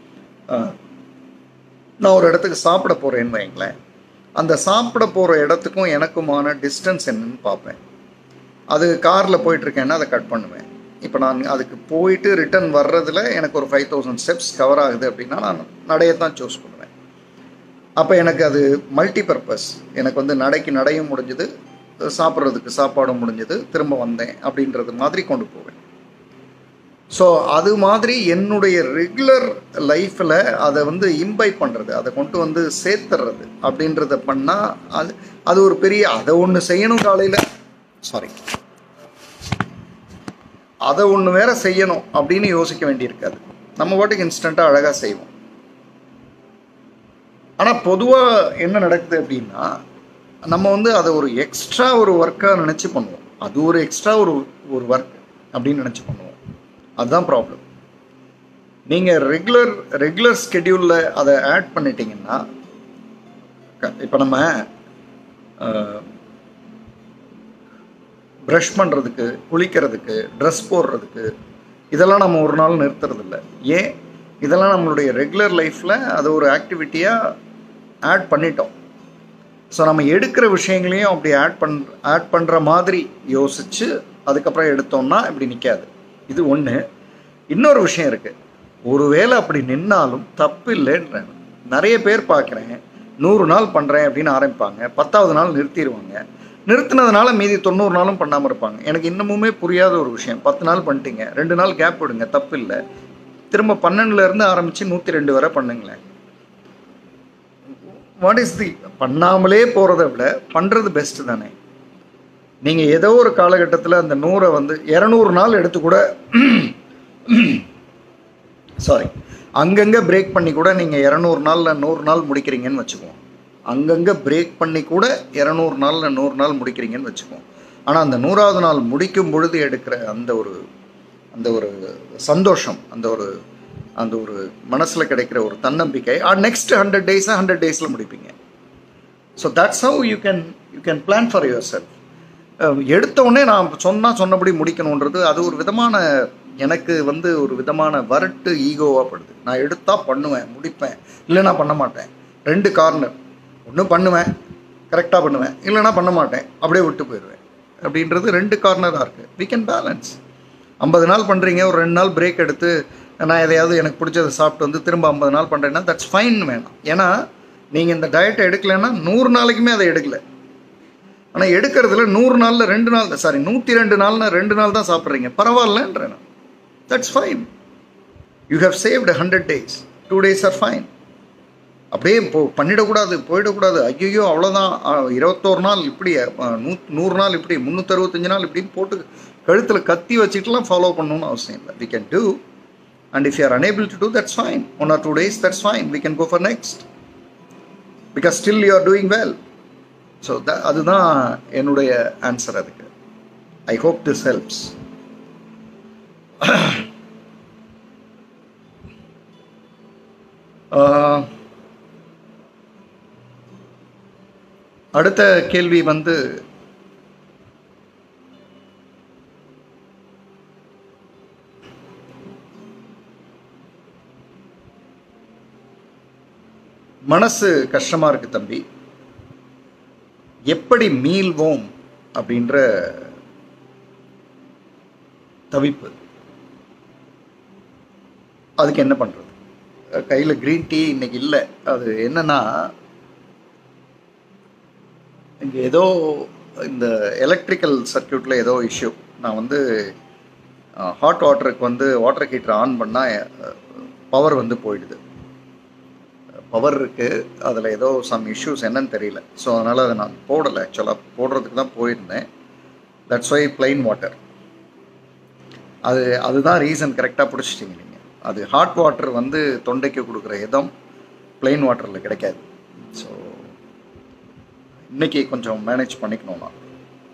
நான் ஒரு இடத்துக்கு சாப்பிட போகிறேன்னு வைங்களேன், அந்த சாப்பிட போகிற இடத்துக்கும் எனக்குமான டிஸ்டன்ஸ் என்னன்னு பார்ப்பேன். அது காரில் போயிட்டுருக்கேன்னா அதை கட் பண்ணுவேன். இப்போ நான் அதுக்கு போயிட்டு ரிட்டர்ன் வர்றதில் எனக்கு ஒரு 5,000 ஸ்டெப்ஸ் கவர் ஆகுது அப்படின்னா நான் நடையத்தான் சூஸ் பண்ணுவேன். அப்போ எனக்கு அது மல்டி பர்பஸ், எனக்கு வந்து நடையும் முடிஞ்சது, சாப்பிட்றதுக்கு சாப்பாடும் முடிஞ்சது, திரும்ப வந்தேன் அப்படின்றது மாதிரி கொண்டு போவேன். ஸோ அது மாதிரி என்னுடைய ரெகுலர் லைஃப்பில் அதை வந்து இம்பைப் பண்ணுறது, அதை கொண்டு வந்து சேர்த்துறது அப்படின்றத பண்ணால் அது ஒரு பெரிய, அதை ஒன்று செய்யணும் காலையில், அதை ஒன்று வேற செய்யணும் அப்படின்னு யோசிக்க வேண்டியிருக்காது. நம்ம பாட்டுக்கு இன்ஸ்டண்ட்டாக அழகாக செய்வோம். ஆனால் பொதுவாக என்ன நடக்குது அப்படின்னா, நம்ம வந்து அதை ஒரு எக்ஸ்ட்ரா ஒரு ஒர்க்காக நினச்சி பண்ணுவோம். அது ஒரு எக்ஸ்ட்ரா ஒரு ஒர்க் அப்படின்னு நினச்சி பண்ணுவோம். அதுதான் ப்ராப்ளம். நீங்கள் ரெகுலர் ஸ்கெடியூலில் அதை ஆட் பண்ணிட்டீங்கன்னா, இப்போ நம்ம ப்ரஷ் பண்ணுறதுக்கு, குளிக்கிறதுக்கு, ட்ரெஸ் போடுறதுக்கு, இதெல்லாம் நம்ம ஒரு நாள் நிறுத்துறதில்ல. ஏன்? இதெல்லாம் நம்மளுடைய ரெகுலர் லைஃப்பில் அது ஒரு ஆக்டிவிட்டியாக ஆட் பண்ணிட்டோம். ஸோ நம்ம எடுக்கிற விஷயங்களையும் அப்படி ஆட் பண்ணுற மாதிரி யோசித்து அதுக்கப்புறம் எடுத்தோம்னா இப்படி நிற்காது. இது ஒன்று. இன்னொரு விஷயம் இருக்குது. ஒருவேளை அப்படி நின்னாலும் தப்பு இல்லைன்றேன். நிறைய பேர் பார்க்குறேன், 100 நாள் பண்ணுறேன் அப்படின்னு ஆரம்பிப்பாங்க, 10வது நாள் நிறுத்திடுவாங்க. நிறுத்தினதுனால மீதி 90 நாளும் பண்ணாமல் இருப்பாங்க. எனக்கு இன்னமுமே புரியாத ஒரு விஷயம். 10 நாள் பண்ணிட்டீங்க, 2 நாள் கேப் விடுங்க, தப்பு இல்லை. திரும்ப 12லேருந்து ஆரம்பித்து 102 வரை பண்ணுங்களேன். வாட் இஸ் தி பண்ணாமலே போகிறத விட பண்ணுறது பெஸ்ட்டு தானே. நீங்கள் ஏதோ ஒரு காலகட்டத்தில் அந்த 100 வந்து 200 நாள் எடுத்து கூட அங்கங்கே பிரேக் பண்ணி கூட நீங்கள் 200 நாளில் 100 நாள் முடிக்கிறீங்கன்னு வச்சுக்குவோம். அங்கங்கே பிரேக் பண்ணி கூட 200 நாளில் 100 நாள் முடிக்கிறீங்கன்னு வச்சுக்குவோம். ஆனால் அந்த 100வது நாள் முடிக்கும் பொழுது எடுக்கிற அந்த ஒரு சந்தோஷம், அந்த ஒரு மனசில் கிடைக்கிற ஒரு தன்னம்பிக்கை, நெக்ஸ்ட் 100 டேஸாக 100 டேஸில் முடிப்பீங்க. So that's how you can plan for yourself. எடுத்தவுடனே நான் சொன்னபடி முடிக்கணுன்றது அது ஒரு விதமான, எனக்கு வந்து ஒரு விதமான வரட்டு ஈகோவாக படுது. நான் எடுத்தால் பண்ணுவேன், முடிப்பேன், இல்லைனா பண்ண மாட்டேன். 2 கார்னர். ஒன்று பண்ணுவேன், கரெக்டாக பண்ணுவேன், இல்லைனா பண்ண மாட்டேன், அப்படியே விட்டு போயிடுவேன். அப்படின்றது 2 கார்னராக இருக்குது. We can balance. 50 நாள் பண்ணுறீங்க, ஒரு 2 நாள் பிரேக் எடுத்து நான் எதையாவது எனக்கு பிடிச்சதை சாப்பிட்டு வந்து திரும்ப 50 நாள் பண்ணுறேன்னா தட்ஸ் ஃபைன் வேணாம். ஏன்னா நீங்கள் இந்த டயட்டை எடுக்கலைன்னா 100 நாளைக்குமே அதை எடுக்கலை. ஆனால் எடுக்கிறதுல 100 நாளில் 2 நாள், 102 நாள்னா 2 நாள் தான் சாப்பிட்றீங்க, பரவாயில்லன்றேன். That's fine. You have saved 100 days. 2 days are fine. அப்படியே பண்ணிடக்கூடாது, போயிடக்கூடாது, ஐயோ அவ்வளோதான் 21 நாள் இப்படி, 100 நாள் இப்படி, 365 நாள் இப்படின்னு போட்டு கழுத்தில் கத்தி வச்சுட்டுலாம் ஃபாலோ பண்ணணும்னு அவசியம் இல்லை. We can do. And if you are unable to do, that's fine. 1 or 2 days, that's fine. We can go for next. Because still you are doing well. So அதுதான் என்னுடைய ஆன்சர் அதுக்கு. I hope this helps. அடுத்த கேள்வி வந்து, மனசு கஷ்டமா இருக்கு தம்பி, எப்படி மீள்வோம் அப்படின்ற தவிப்பு. அதுக்கு என்ன பண்ணுறது? கையில் க்ரீன் டீ இன்னைக்கு இல்லை. அது என்னன்னா, இங்கே ஏதோ இந்த எலக்ட்ரிக்கல் சர்க்கியூட்டில் ஏதோ இஷ்யூ. நான் வந்து ஹாட் வாட்டருக்கு வந்து வாட்டர் ஹீட்டர் ஆன் பண்ணால் பவர் வந்து போயிடுது. பவர் இருக்குது, அதில் ஏதோ சம் இஷ்யூஸ் என்னன்னு தெரியல. ஸோ அதனால் அதை நான் போடலை. ஆக்சுவலாக போடுறதுக்கு தான் போயிருந்தேன். That's why plain water. அதுதான் ரீசன். கரெக்டாக பிடிச்சிட்டிங்க நீங்கள். அது ஹாட் வாட்டர் வந்து தொண்டைக்கு கொடுக்குற இதம் ப்ளைன் வாட்டரில் கிடைக்காது. ஸோ இன்றைக்கி கொஞ்சம் மேனேஜ் பண்ணிக்கணும். நான்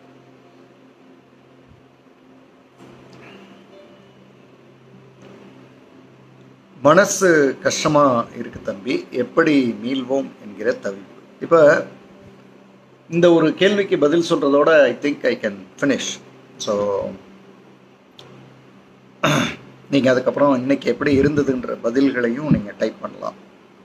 மனசு கஷ்டமாக இருக்குது தம்பி, எப்படி மீள்வோம் என்கிற தவிப்பு. இப்போ இந்த ஒரு கேள்விக்கு பதில் சொல்கிறதோட I think I can finish. So நீங்கள் அதுக்கப்புறம் இன்றைக்கி எப்படி இருந்ததுன்ற பதில்களையும் நீங்கள் டைப் பண்ணலாம்.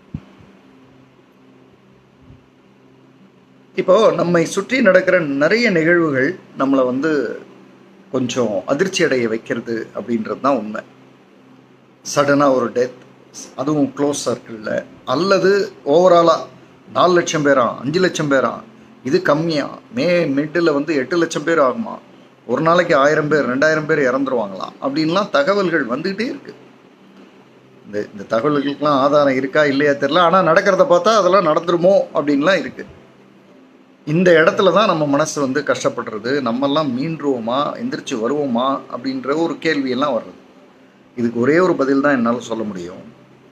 இப்போது நம்மை சுற்றி நடக்கிற நிறைய நிகழ்வுகள் நம்மளை வந்து கொஞ்சம் அதிர்ச்சி அடைய வைக்கிறது அப்படின்றது தான் உண்மை. சடனாக ஒரு டெத், அதுவும் க்ளோஸ் சர்க்கிளில், அல்லது ஓவராலாக 4 லட்சம் பேரா, 5 லட்சம் பேரா, இது கம்மியாக மிட்டில் வந்து 8 லட்சம் பேர் ஆகுமா, ஒரு நாளைக்கு 1000 பேர் 2000 பேர் இறந்துருவாங்களாம் அப்படின்லாம் தகவல்கள் வந்துக்கிட்டே இருக்குது. இந்த தகவல்களுக்கெல்லாம் ஆதாரம் இருக்கா இல்லையா தெரில. ஆனால் நடக்கிறத பார்த்தா அதெல்லாம் நடந்துருமோ அப்படின்லாம் இருக்குது. இந்த இடத்துல தான் நம்ம மனசு வந்து கஷ்டப்படுறது. நம்மெல்லாம் மீண்டுருவோமா, எந்திரிச்சு வருவோமா அப்படின்ற ஒரு கேள்வியெல்லாம் வர்றது. இதுக்கு ஒரே ஒரு பதில் தான் என்னால் சொல்ல முடியும்.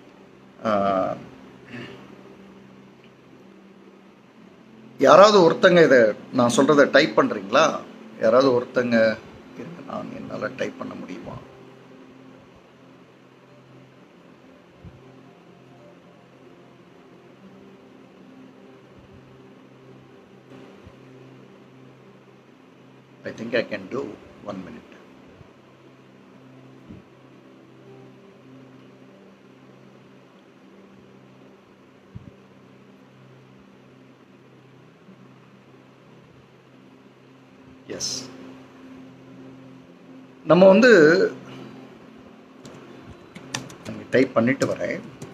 யாராவது ஒருத்தங்க இதை நான் சொல்கிறத டைப் பண்ணுறீங்களா? யாராவது ஒருத்தங்க நான் என்னால் டைப் பண்ண முடியுமா? I think I can do 1 minute. Yes. நம்ம வந்து டைப் பண்ணிட்டு வரேன்.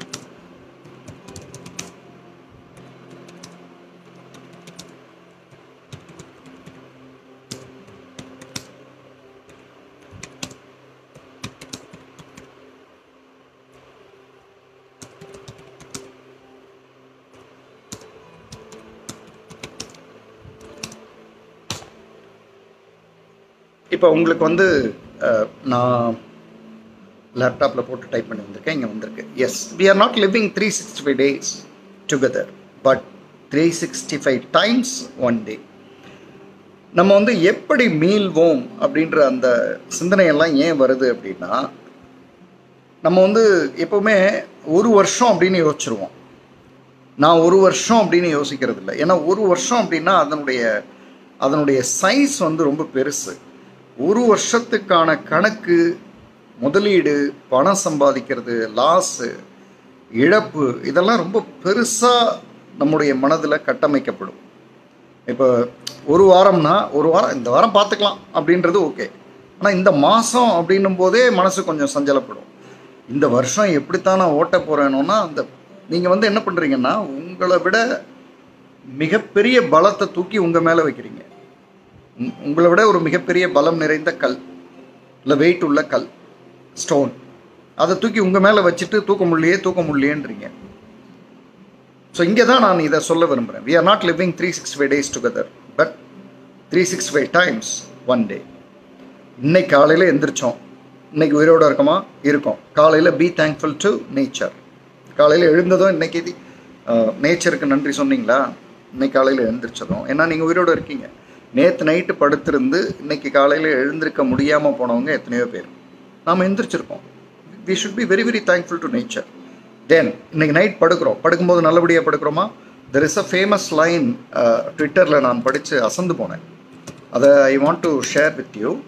இப்போ உங்களுக்கு வந்து நான் லேப்டாப்பில் போட்டு டைப் பண்ணி வந்திருக்கேன். இங்கே வந்திருக்கு. Yes, we are not living 365 days together, but 365 times 1 day. நம்ம வந்து எப்படி மீள்வோம் அப்படின்ற அந்த சிந்தனையெல்லாம் ஏன் வருது அப்படின்னா, நம்ம வந்து எப்போவுமே ஒரு வருஷம் அப்படின்னு யோசிச்சிருவோம். நான் ஒரு வருஷம் அப்படின்னு யோசிக்கிறது இல்லை. ஏன்னா ஒரு வருஷம் அப்படின்னா அதனுடைய சைஸ் வந்து ரொம்ப பெருசு. ஒரு வருஷத்துக்கான கணக்கு, முதலீடு, பணம் சம்பாதிக்கிறது, லாஸு, இழப்பு, இதெல்லாம் ரொம்ப பெருசாக நம்முடைய மனதில் கட்டமைக்கப்படும். இப்போ ஒரு வாரம்னா இந்த வாரம் பார்த்துக்கலாம் அப்படின்றது ஓகே. ஆனால் இந்த மாதம் அப்படின்னும் போதே மனசு கொஞ்சம் சஞ்சலப்படும். இந்த வருஷம் எப்படித்தான் நான் ஓட்ட போகிறேனோன்னா, நீங்கள் வந்து என்ன பண்ணுறீங்கன்னா, உங்களை விட மிகப்பெரிய பலத்தை தூக்கி உங்கள் மேலே வைக்கிறீங்க. உங்களை விட ஒரு மிகப்பெரிய பலம் நிறைந்த கல், இல்லை வெயிட் உள்ள கல், ஸ்டோன், அதை தூக்கி உங்கள் மேலே வச்சுட்டு தூக்க முடியேன்றீங்க. ஸோ இங்கே தான் நான் இதை சொல்ல விரும்புகிறேன். We are not living 365 days together, but 365 times 1 day. இன்னைக்கு காலையில் எந்திரிச்சோம், இன்னைக்கு உயிரோடு இருக்கோமா? இருக்கோம். காலையில் பி தேங்க்ஃபுல் டு நேச்சர். காலையில் எழுந்ததும் இன்னைக்கு நேச்சருக்கு நன்றி சொன்னீங்களா? இன்னைக்கு காலையில் எழுந்திரிச்சதும், ஏன்னா நீங்கள் உயிரோடு இருக்கீங்க. நேற்று நைட்டு படுத்திருந்து இன்னைக்கு காலையில் எழுந்திருக்க முடியாமல் போனவங்க எத்தனையோ பேர். நாம் எழுந்திரிச்சிருக்கோம். We should be very very thankful to nature. Then இன்னைக்கு நைட் படுக்கும்போது நல்லபடியாக படுக்கிறோமா? There is a famous line, ட்விட்டரில் நான் படித்து அசந்து போனேன். அதை I want to share with you.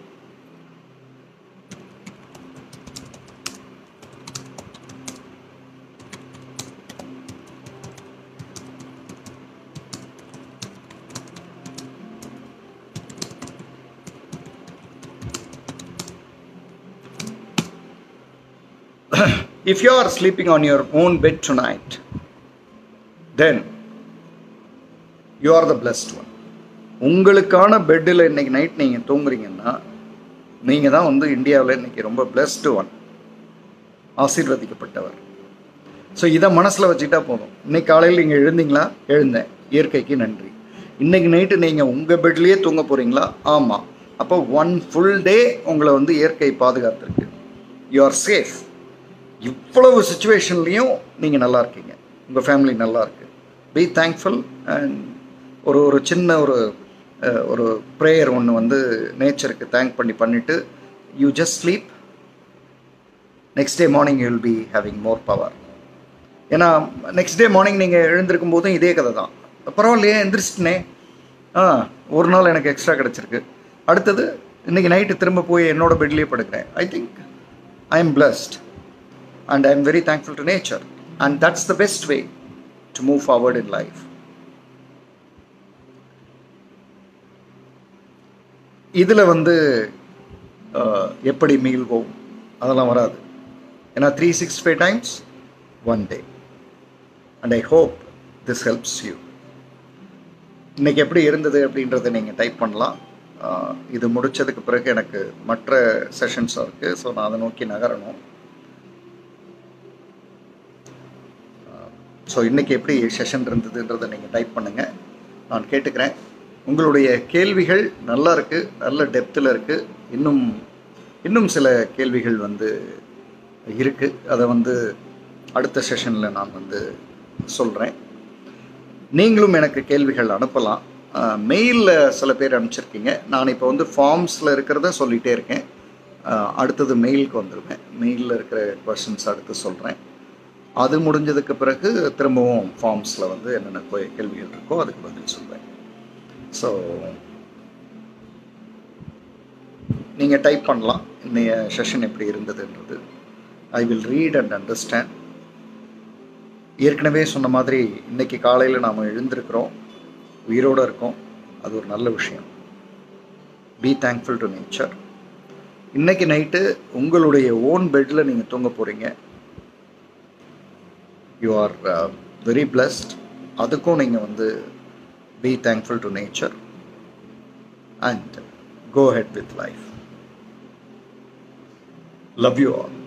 If you are sleeping on your own bed tonight, then you are the blessed one. உங்களுக்கான பெட்டில் இன்னைக்கு நைட் நீங்கள் தூங்குறீங்கன்னா, நீங்கள் தான் வந்து இந்தியாவில் இன்னைக்கு ரொம்ப பிளஸ்டு ஒன், ஆசீர்வதிக்கப்பட்டவர். ஸோ இதை மனசில் வச்சுக்கிட்டா போதும். இன்னைக்கு காலையில் நீங்கள் எழுந்தீங்களா? எழுந்தேன், இயற்கைக்கு நன்றி. இன்னைக்கு நைட்டு நீங்கள் உங்கள் பெட்லேயே தூங்க போகிறீங்களா? ஆமாம். அப்போ 1 full day உங்களை வந்து இயற்கை பாதுகாத்துருக்கு. You are safe. இவ்வளவு சுச்சுவேஷன்லேயும் நீங்கள் நல்லா இருக்கீங்க, உங்கள் ஃபேமிலி நல்லா இருக்கு. Be thankful. அண்ட் ஒரு சின்ன ஒரு ப்ரேயர் ஒன்று வந்து நேச்சருக்கு தேங்க் பண்ணிவிட்டு you just sleep. Next day morning you will be having more power. ஏன்னா நெக்ஸ்ட் டே மார்னிங் நீங்கள் எழுந்திருக்கும் போதும் இதே கதை தான். பரவாயில்லையே, எந்திரிச்சிட்டனே, ஒரு நாள் எனக்கு எக்ஸ்ட்ரா கிடச்சிருக்கு. அடுத்தது இன்றைக்கி நைட்டு திரும்ப போய் என்னோட பெட்லேயே படுக்கிறேன். I think I am blessed. And I am very thankful to nature. And that's the best way to move forward in life. இதில் வந்து எப்படி மீள்வோம் அதெல்லாம் வராது. ஏன்னா 365 times 1 day. And I hope this helps you. இன்னைக்கு எப்படி இருந்தது அப்படின்றத நீங்கள் டைப் பண்ணலாம். இது முடித்ததுக்கு பிறகு எனக்கு மற்ற செஷன்ஸும் இருக்குது. ஸோ நான் அதை நோக்கி நகரணும். ஸோ இன்றைக்கி எப்படி செஷன் இருந்ததுன்றதை நீங்கள் டைப் பண்ணுங்கள், நான் கேட்டுக்கிறேன். உங்களுடைய கேள்விகள் நல்லா இருக்குது, நல்ல டெப்த்தில் இருக்குது. இன்னும் சில கேள்விகள் வந்து இருக்குது. அதை வந்து அடுத்த செஷனில் நான் வந்து சொல்கிறேன். நீங்களும் எனக்கு கேள்விகள் அனுப்பலாம். மெயிலில் சில பேர் அனுப்பிச்சிருக்கீங்க. நான் இப்போ வந்து ஃபார்ம்ஸில் இருக்கிறத சொல்லிகிட்டே இருக்கேன். அடுத்தது மெயிலுக்கு வந்துடுவேன். மெயிலில் இருக்கிற கொஷின்ஸ் அடுத்து சொல்கிறேன். அது முடிஞ்சதுக்கு பிறகு திரும்பவும் ஃபார்ம்ஸில் வந்து என்னென்ன கேள்விகள் இருக்கோ அதுக்கு பதில் சொல்வேன். ஸோ நீங்கள் டைப் பண்ணலாம் இன்றைய செஷன் எப்படி இருந்ததுன்றது. I will read and understand. ஏற்கனவே சொன்ன மாதிரி இன்றைக்கி காலையில் நாம் எழுந்திருக்கிறோம், உயிரோடு இருக்கோம். அது ஒரு நல்ல விஷயம். Be thankful to nature. இன்றைக்கி நைட்டு உங்களுடைய ஓன் பெட்டில் நீங்கள் தூங்க போகிறீங்க. You are very blessed. அதுக்கும் நீங்கள் வந்து be thankful to nature and go ahead with life. Love you all.